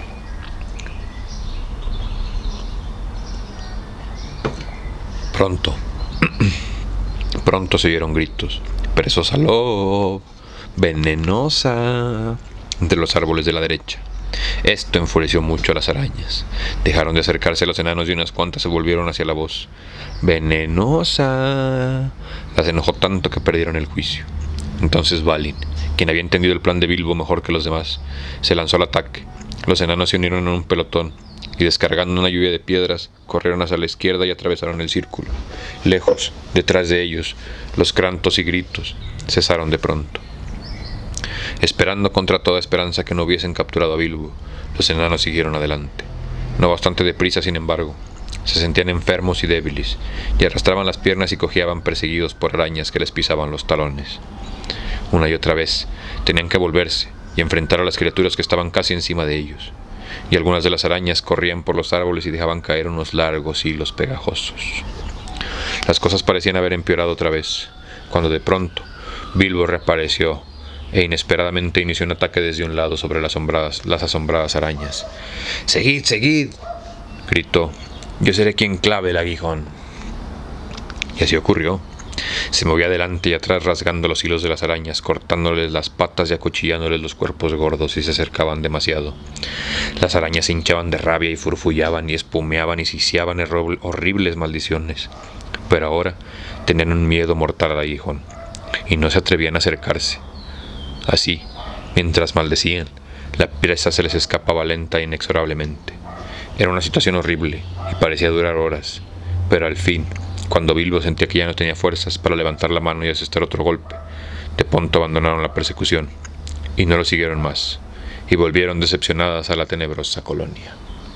Pronto se oyeron gritos. ¡Presosa lob! ¡Venenosa! Entre los árboles de la derecha. Esto enfureció mucho a las arañas. Dejaron de acercarse a los enanos y unas cuantas se volvieron hacia la voz. ¡Venenosa! Las enojó tanto que perdieron el juicio. Entonces Balin, quien había entendido el plan de Bilbo mejor que los demás, se lanzó al ataque. Los enanos se unieron en un pelotón y, descargando una lluvia de piedras, corrieron hacia la izquierda y atravesaron el círculo. Lejos, detrás de ellos, los cantos y gritos cesaron de pronto. Esperando contra toda esperanza que no hubiesen capturado a Bilbo, los enanos siguieron adelante. No bastante deprisa, sin embargo. Se sentían enfermos y débiles, y arrastraban las piernas y cojeaban perseguidos por arañas que les pisaban los talones. Una y otra vez tenían que volverse y enfrentar a las criaturas que estaban casi encima de ellos, y algunas de las arañas corrían por los árboles y dejaban caer unos largos hilos pegajosos. Las cosas parecían haber empeorado otra vez, cuando de pronto Bilbo reapareció e inesperadamente inició un ataque desde un lado sobre las asombradas arañas. «¡Seguid, seguid!», gritó. «Yo seré quien clave el aguijón». Y así ocurrió. Se movía adelante y atrás rasgando los hilos de las arañas, cortándoles las patas y acuchillándoles los cuerpos gordos si se acercaban demasiado. Las arañas se hinchaban de rabia y furfullaban y espumeaban y siseaban horribles maldiciones. Pero ahora tenían un miedo mortal al aguijón y no se atrevían a acercarse. Así, mientras maldecían, la presa se les escapaba lenta e inexorablemente. Era una situación horrible y parecía durar horas, pero al fin, cuando Bilbo sentía que ya no tenía fuerzas para levantar la mano y asestar otro golpe, de pronto abandonaron la persecución y no lo siguieron más, y volvieron decepcionadas a la tenebrosa colonia.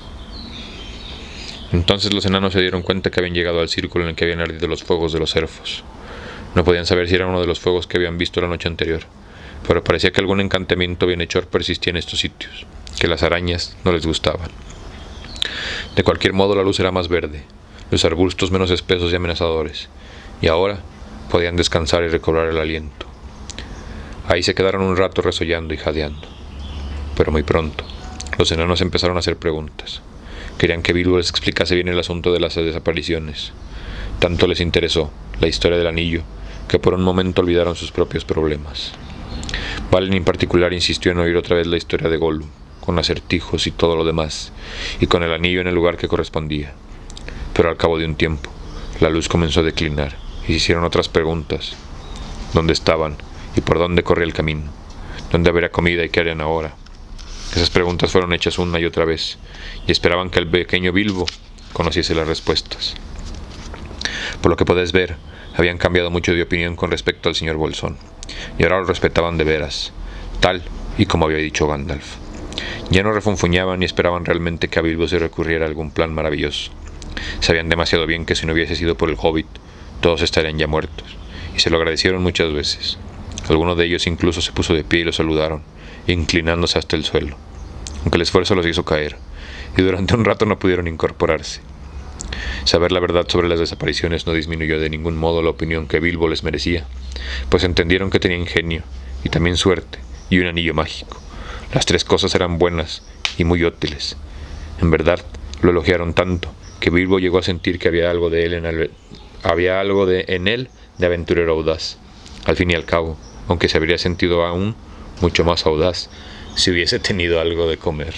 Entonces los enanos se dieron cuenta que habían llegado al círculo en el que habían ardido los fuegos de los elfos. No podían saber si era uno de los fuegos que habían visto la noche anterior, pero parecía que algún encantamiento bienhechor persistía en estos sitios, que las arañas no les gustaban. De cualquier modo la luz era más verde, los arbustos menos espesos y amenazadores, y ahora podían descansar y recobrar el aliento. Ahí se quedaron un rato resollando y jadeando. Pero muy pronto, los enanos empezaron a hacer preguntas. Querían que Bilbo les explicase bien el asunto de las desapariciones. Tanto les interesó la historia del anillo, que por un momento olvidaron sus propios problemas. Balin en particular insistió en oír otra vez la historia de Gollum, con acertijos y todo lo demás, y con el anillo en el lugar que correspondía. Pero al cabo de un tiempo, la luz comenzó a declinar, y se hicieron otras preguntas. ¿Dónde estaban? ¿Y por dónde corría el camino? ¿Dónde habría comida y qué harían ahora? Esas preguntas fueron hechas una y otra vez, y esperaban que el pequeño Bilbo conociese las respuestas. Por lo que podés ver, habían cambiado mucho de opinión con respecto al señor Bolsón, y ahora lo respetaban de veras, tal y como había dicho Gandalf. Ya no refunfuñaban ni esperaban realmente que a Bilbo se recurriera a algún plan maravilloso. Sabían demasiado bien que si no hubiese sido por el Hobbit, todos estarían ya muertos, y se lo agradecieron muchas veces. Alguno de ellos incluso se puso de pie y lo saludaron, inclinándose hasta el suelo, aunque el esfuerzo los hizo caer, y durante un rato no pudieron incorporarse. Saber la verdad sobre las desapariciones no disminuyó de ningún modo la opinión que Bilbo les merecía, pues entendieron que tenía ingenio, y también suerte, y un anillo mágico. Las tres cosas eran buenas y muy útiles. En verdad, lo elogiaron tanto, que Bilbo llegó a sentir que había algo en él de aventurero audaz. Al fin y al cabo, aunque se habría sentido aún mucho más audaz si hubiese tenido algo de comer.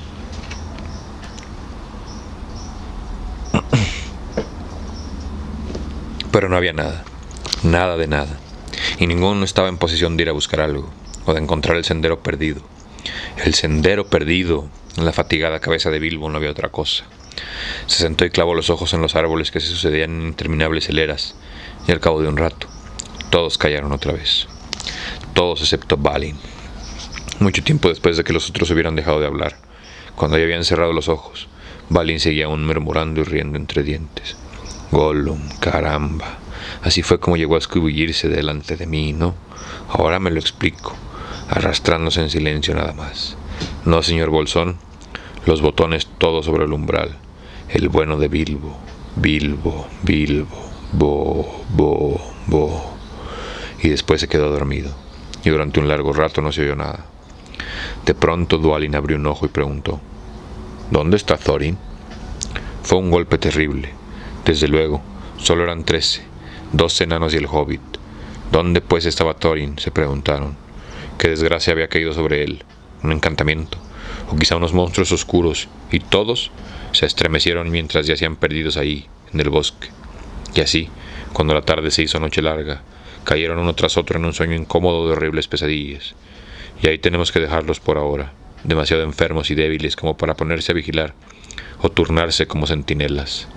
Pero no había nada, nada de nada, y ninguno estaba en posición de ir a buscar algo, o de encontrar el sendero perdido. El sendero perdido. En la fatigada cabeza de Bilbo no había otra cosa. Se sentó y clavó los ojos en los árboles que se sucedían en interminables hileras, y al cabo de un rato, todos callaron otra vez. Todos excepto Balin. Mucho tiempo después de que los otros hubieran dejado de hablar, cuando ya habían cerrado los ojos, Balin seguía aún murmurando y riendo entre dientes. Gollum, caramba, así fue como llegó a escabullirse delante de mí, ¿no? Ahora me lo explico, arrastrándose en silencio nada más. No, señor Bolsón, los botones todos sobre el umbral. El bueno de Bilbo, Bilbo, Bilbo, bo. Y después se quedó dormido, y durante un largo rato no se oyó nada. De pronto Dwalin abrió un ojo y preguntó: ¿Dónde está Thorin? Fue un golpe terrible. Desde luego, solo eran 13, 2 enanos y el hobbit. ¿Dónde pues estaba Thorin?, se preguntaron. ¿Qué desgracia había caído sobre él? ¿Un encantamiento? ¿O quizá unos monstruos oscuros? Y todos se estremecieron mientras yacían perdidos ahí, en el bosque. Y así, cuando la tarde se hizo noche larga, cayeron uno tras otro en un sueño incómodo de horribles pesadillas. Y ahí tenemos que dejarlos por ahora, demasiado enfermos y débiles como para ponerse a vigilar o turnarse como centinelas.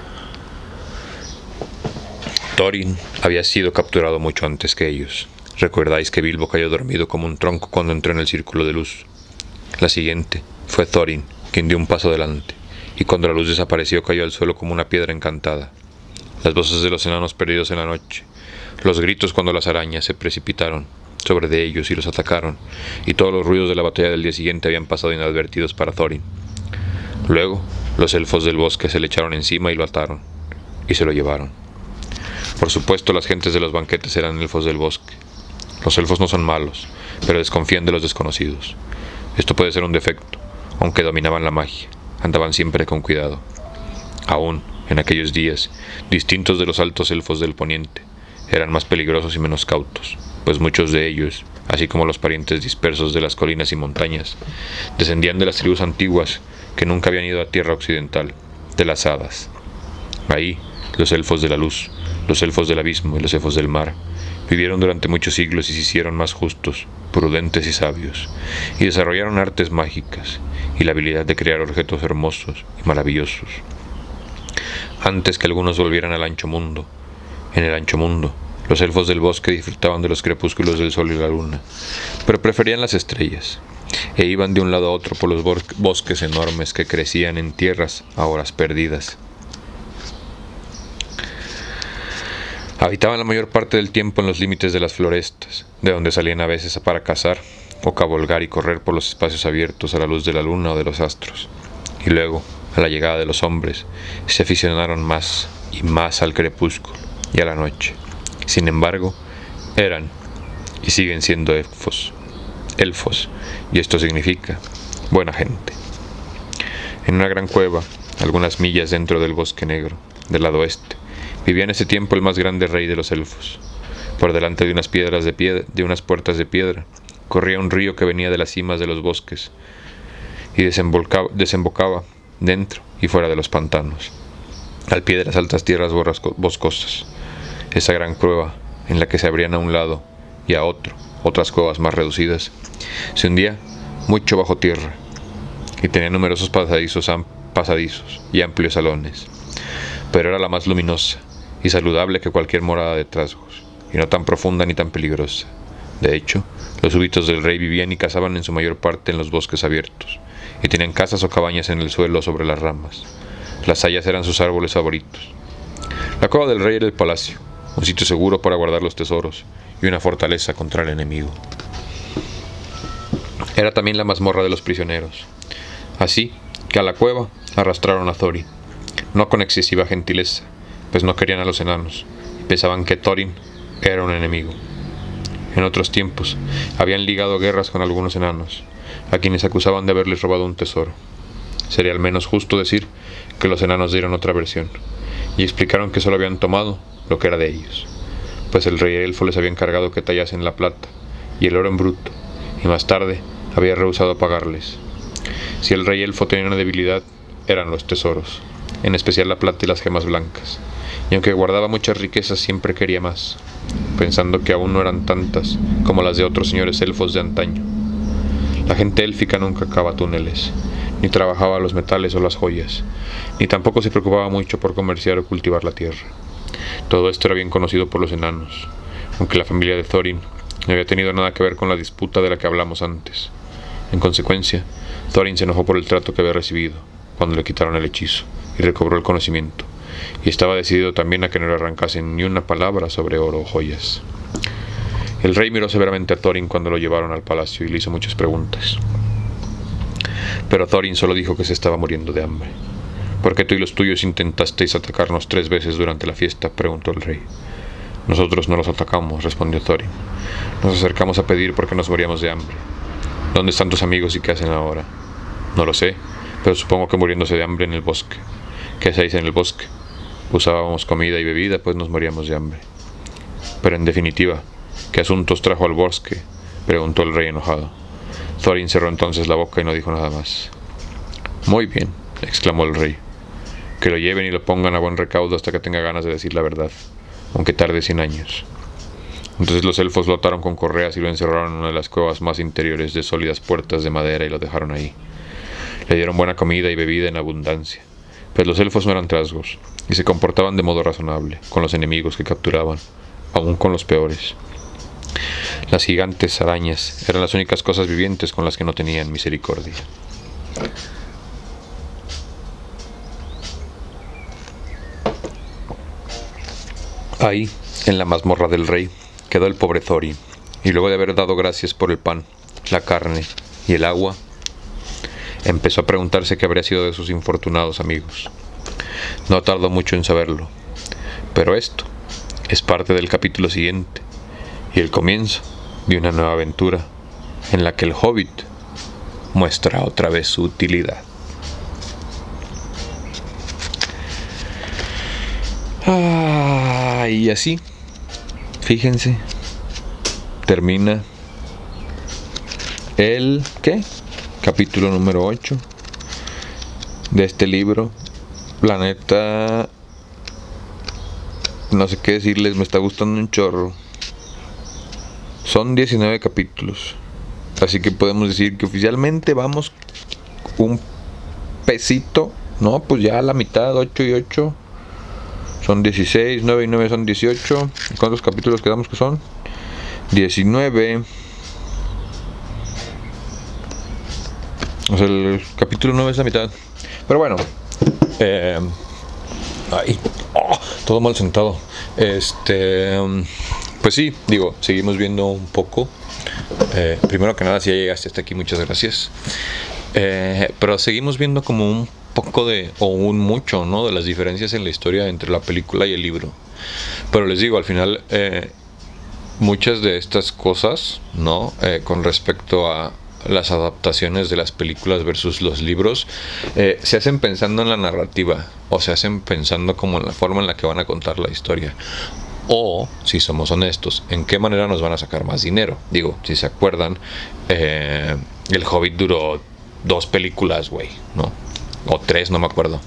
Thorin había sido capturado mucho antes que ellos. Recordáis que Bilbo cayó dormido como un tronco cuando entró en el círculo de luz. La siguiente fue Thorin, quien dio un paso adelante, y cuando la luz desapareció cayó al suelo como una piedra encantada. Las voces de los enanos perdidos en la noche, los gritos cuando las arañas se precipitaron sobre de ellos y los atacaron, y todos los ruidos de la batalla del día siguiente habían pasado inadvertidos para Thorin. Luego, los elfos del bosque se le echaron encima y lo ataron, y se lo llevaron. Por supuesto, las gentes de los banquetes eran elfos del bosque. Los elfos no son malos, pero desconfían de los desconocidos. Esto puede ser un defecto, aunque dominaban la magia, andaban siempre con cuidado. Aún, en aquellos días, distintos de los altos elfos del poniente, eran más peligrosos y menos cautos, pues muchos de ellos, así como los parientes dispersos de las colinas y montañas, descendían de las tribus antiguas que nunca habían ido a tierra occidental, de las hadas. Ahí, los elfos de la luz, los elfos del abismo y los elfos del mar vivieron durante muchos siglos y se hicieron más justos, prudentes y sabios, y desarrollaron artes mágicas y la habilidad de crear objetos hermosos y maravillosos. Antes que algunos volvieran al ancho mundo, en el ancho mundo, los elfos del bosque disfrutaban de los crepúsculos del sol y la luna, pero preferían las estrellas, e iban de un lado a otro por los bosques enormes que crecían en tierras a horas perdidas. Habitaban la mayor parte del tiempo en los límites de las florestas, de donde salían a veces para cazar, o cabalgar y correr por los espacios abiertos a la luz de la luna o de los astros. Y luego, a la llegada de los hombres, se aficionaron más y más al crepúsculo y a la noche. Sin embargo, eran y siguen siendo elfos, y esto significa buena gente. En una gran cueva, algunas millas dentro del bosque negro, del lado oeste, vivía en ese tiempo el más grande rey de los elfos. Por delante de unas puertas de piedra, corría un río que venía de las cimas de los bosques y desembocaba dentro y fuera de los pantanos, al pie de las altas tierras boscosas. Esa gran cueva, en la que se abrían a un lado y a otro otras cuevas más reducidas, se hundía mucho bajo tierra y tenía numerosos pasadizos y amplios salones, pero era la más luminosa y saludable que cualquier morada de trasgos, y no tan profunda ni tan peligrosa. De hecho, los súbditos del rey vivían y cazaban en su mayor parte en los bosques abiertos, y tenían casas o cabañas en el suelo sobre las ramas. Las hayas eran sus árboles favoritos. La cueva del rey era el palacio, un sitio seguro para guardar los tesoros y una fortaleza contra el enemigo. Era también la mazmorra de los prisioneros. Así que a la cueva arrastraron a Thorin, no con excesiva gentileza, pues no querían a los enanos y pensaban que Thorin era un enemigo. En otros tiempos habían ligado guerras con algunos enanos, a quienes acusaban de haberles robado un tesoro. Sería al menos justo decir que los enanos dieron otra versión y explicaron que solo habían tomado lo que era de ellos, pues el rey elfo les había encargado que tallasen la plata y el oro en bruto, y más tarde había rehusado pagarles. Si el rey elfo tenía una debilidad, eran los tesoros, en especial la plata y las gemas blancas, y aunque guardaba muchas riquezas siempre quería más, pensando que aún no eran tantas como las de otros señores elfos de antaño. La gente élfica nunca cava túneles, ni trabajaba los metales o las joyas, ni tampoco se preocupaba mucho por comerciar o cultivar la tierra. Todo esto era bien conocido por los enanos, aunque la familia de Thorin no había tenido nada que ver con la disputa de la que hablamos antes. En consecuencia, Thorin se enojó por el trato que había recibido cuando le quitaron el hechizo y recobró el conocimiento, y estaba decidido también a que no le arrancasen ni una palabra sobre oro o joyas. El rey miró severamente a Thorin cuando lo llevaron al palacio y le hizo muchas preguntas. Pero Thorin solo dijo que se estaba muriendo de hambre. ¿Por qué tú y los tuyos intentasteis atacarnos 3 veces durante la fiesta?, preguntó el rey. Nosotros no los atacamos, respondió Thorin. Nos acercamos a pedir porque nos moríamos de hambre. ¿Dónde están tus amigos y qué hacen ahora? No lo sé, pero supongo que muriéndose de hambre en el bosque. ¿Qué hacéis en el bosque? Usábamos comida y bebida, pues nos moríamos de hambre. Pero en definitiva, ¿qué asuntos trajo al bosque?, preguntó el rey enojado. Thorin cerró entonces la boca y no dijo nada más. Muy bien, exclamó el rey. Que lo lleven y lo pongan a buen recaudo hasta que tenga ganas de decir la verdad, aunque tarde 100 años. Entonces los elfos lo ataron con correas y lo encerraron en una de las cuevas más interiores de sólidas puertas de madera y lo dejaron ahí. Le dieron buena comida y bebida en abundancia, pues los elfos no eran trasgos y se comportaban de modo razonable con los enemigos que capturaban, aun con los peores. Las gigantes arañas eran las únicas cosas vivientes con las que no tenían misericordia. Ahí, en la mazmorra del rey, quedó el pobre Thorin, y luego de haber dado gracias por el pan, la carne y el agua, empezó a preguntarse qué habría sido de sus infortunados amigos. No tardó mucho en saberlo, pero esto es parte del capítulo siguiente, y el comienzo de una nueva aventura en la que el hobbit muestra otra vez su utilidad. Y así, fíjense, termina el capítulo número 8 de este libro. La neta, no sé qué decirles, me está gustando un chorro. Son 19 capítulos, así que podemos decir que oficialmente vamos un pesito, no, pues ya a la mitad. 8 y 8 son 16, 9 y 9 son 18. ¿Cuántos capítulos quedamos que son? 19. O sea, el capítulo 9 es la mitad. Pero bueno, todo mal sentado. Pues sí, digo, seguimos viendo un poco. Primero que nada, si ya llegaste hasta aquí, muchas gracias. Pero seguimos viendo como un poco de, o un mucho, ¿no? De las diferencias en la historia entre la película y el libro. Pero les digo, al final, muchas de estas cosas, ¿no? Con respecto a las adaptaciones de las películas versus los libros, se hacen pensando en la narrativa, o se hacen pensando como en la forma en la que van a contar la historia. O, si somos honestos, en qué manera nos van a sacar más dinero. Digo, si se acuerdan, El Hobbit duró 2 películas, güey, ¿no? O 3, no me acuerdo.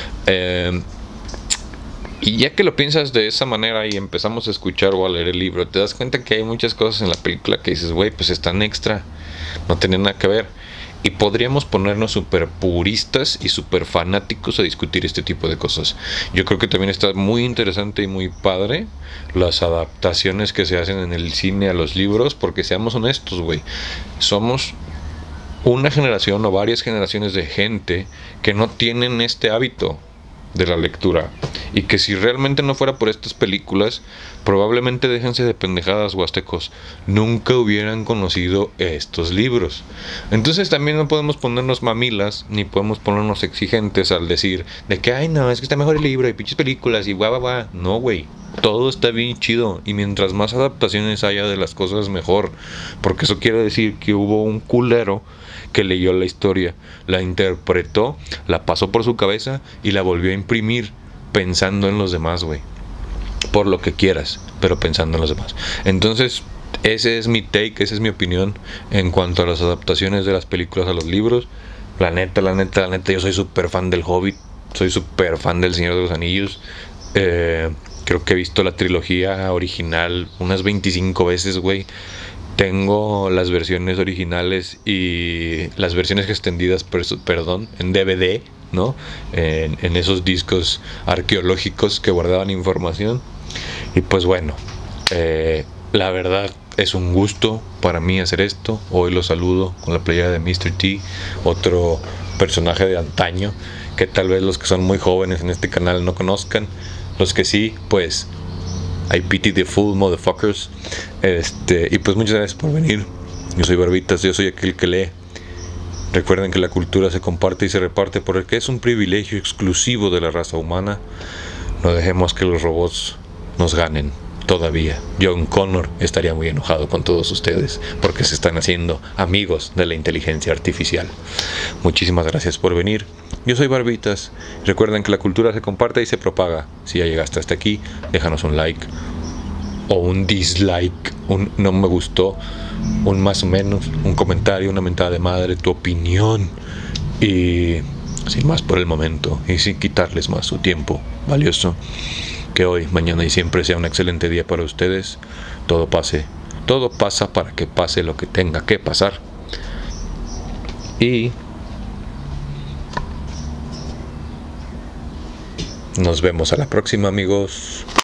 Y ya que lo piensas de esa manera y empezamos a escuchar o a leer el libro, te das cuenta que hay muchas cosas en la película que dices, güey, pues están extra, no tienen nada que ver. Y podríamos ponernos súper puristas y súper fanáticos a discutir este tipo de cosas. Yo creo que también está muy interesante y muy padre las adaptaciones que se hacen en el cine a los libros, porque seamos honestos, güey, somos una generación o varias generaciones de gente que no tienen este hábito de la lectura, y que si realmente no fuera por estas películas, probablemente, déjense de pendejadas, huastecos, nunca hubieran conocido estos libros. Entonces también no podemos ponernos mamilas, ni podemos ponernos exigentes al decir de que, ay no, es que está mejor el libro y pinches películas y guau, guau, guau. No, güey, todo está bien chido, y mientras más adaptaciones haya de las cosas, mejor, porque eso quiere decir que hubo un culero que leyó la historia, la interpretó, la pasó por su cabeza y la volvió a imprimir pensando en los demás, güey. Por lo que quieras, pero pensando en los demás. Entonces, ese es mi take, esa es mi opinión en cuanto a las adaptaciones de las películas a los libros. La neta, yo soy súper fan del Hobbit, soy súper fan del Señor de los Anillos. Creo que he visto la trilogía original unas 25 veces, güey. Tengo las versiones originales y las versiones extendidas, perdón, en DVD, ¿no? En esos discos arqueológicos que guardaban información. Y pues bueno, la verdad es un gusto para mí hacer esto. Hoy lo saludo con la playera de Mr. T, otro personaje de antaño que tal vez los que son muy jóvenes en este canal no conozcan. Los que sí, pues I pity the fool motherfuckers. Y pues muchas gracias por venir. Yo soy Barbitas, yo soy aquel que lee. Recuerden que la cultura se comparte y se reparte porque es un privilegio exclusivo de la raza humana. No dejemos que los robots nos ganen. Todavía John Connor estaría muy enojado con todos ustedes porque se están haciendo amigos de la inteligencia artificial. Muchísimas gracias por venir. Yo soy Barbitas. Recuerden que la cultura se comparte y se propaga. Si ya llegaste hasta aquí, déjanos un like o un dislike, un no me gustó, un más o menos, un comentario, una mentada de madre, tu opinión. Y sin más por el momento y sin quitarles más su tiempo valioso, que hoy, mañana y siempre sea un excelente día para ustedes. Todo pasa para que pase lo que tenga que pasar. Y nos vemos a la próxima, amigos.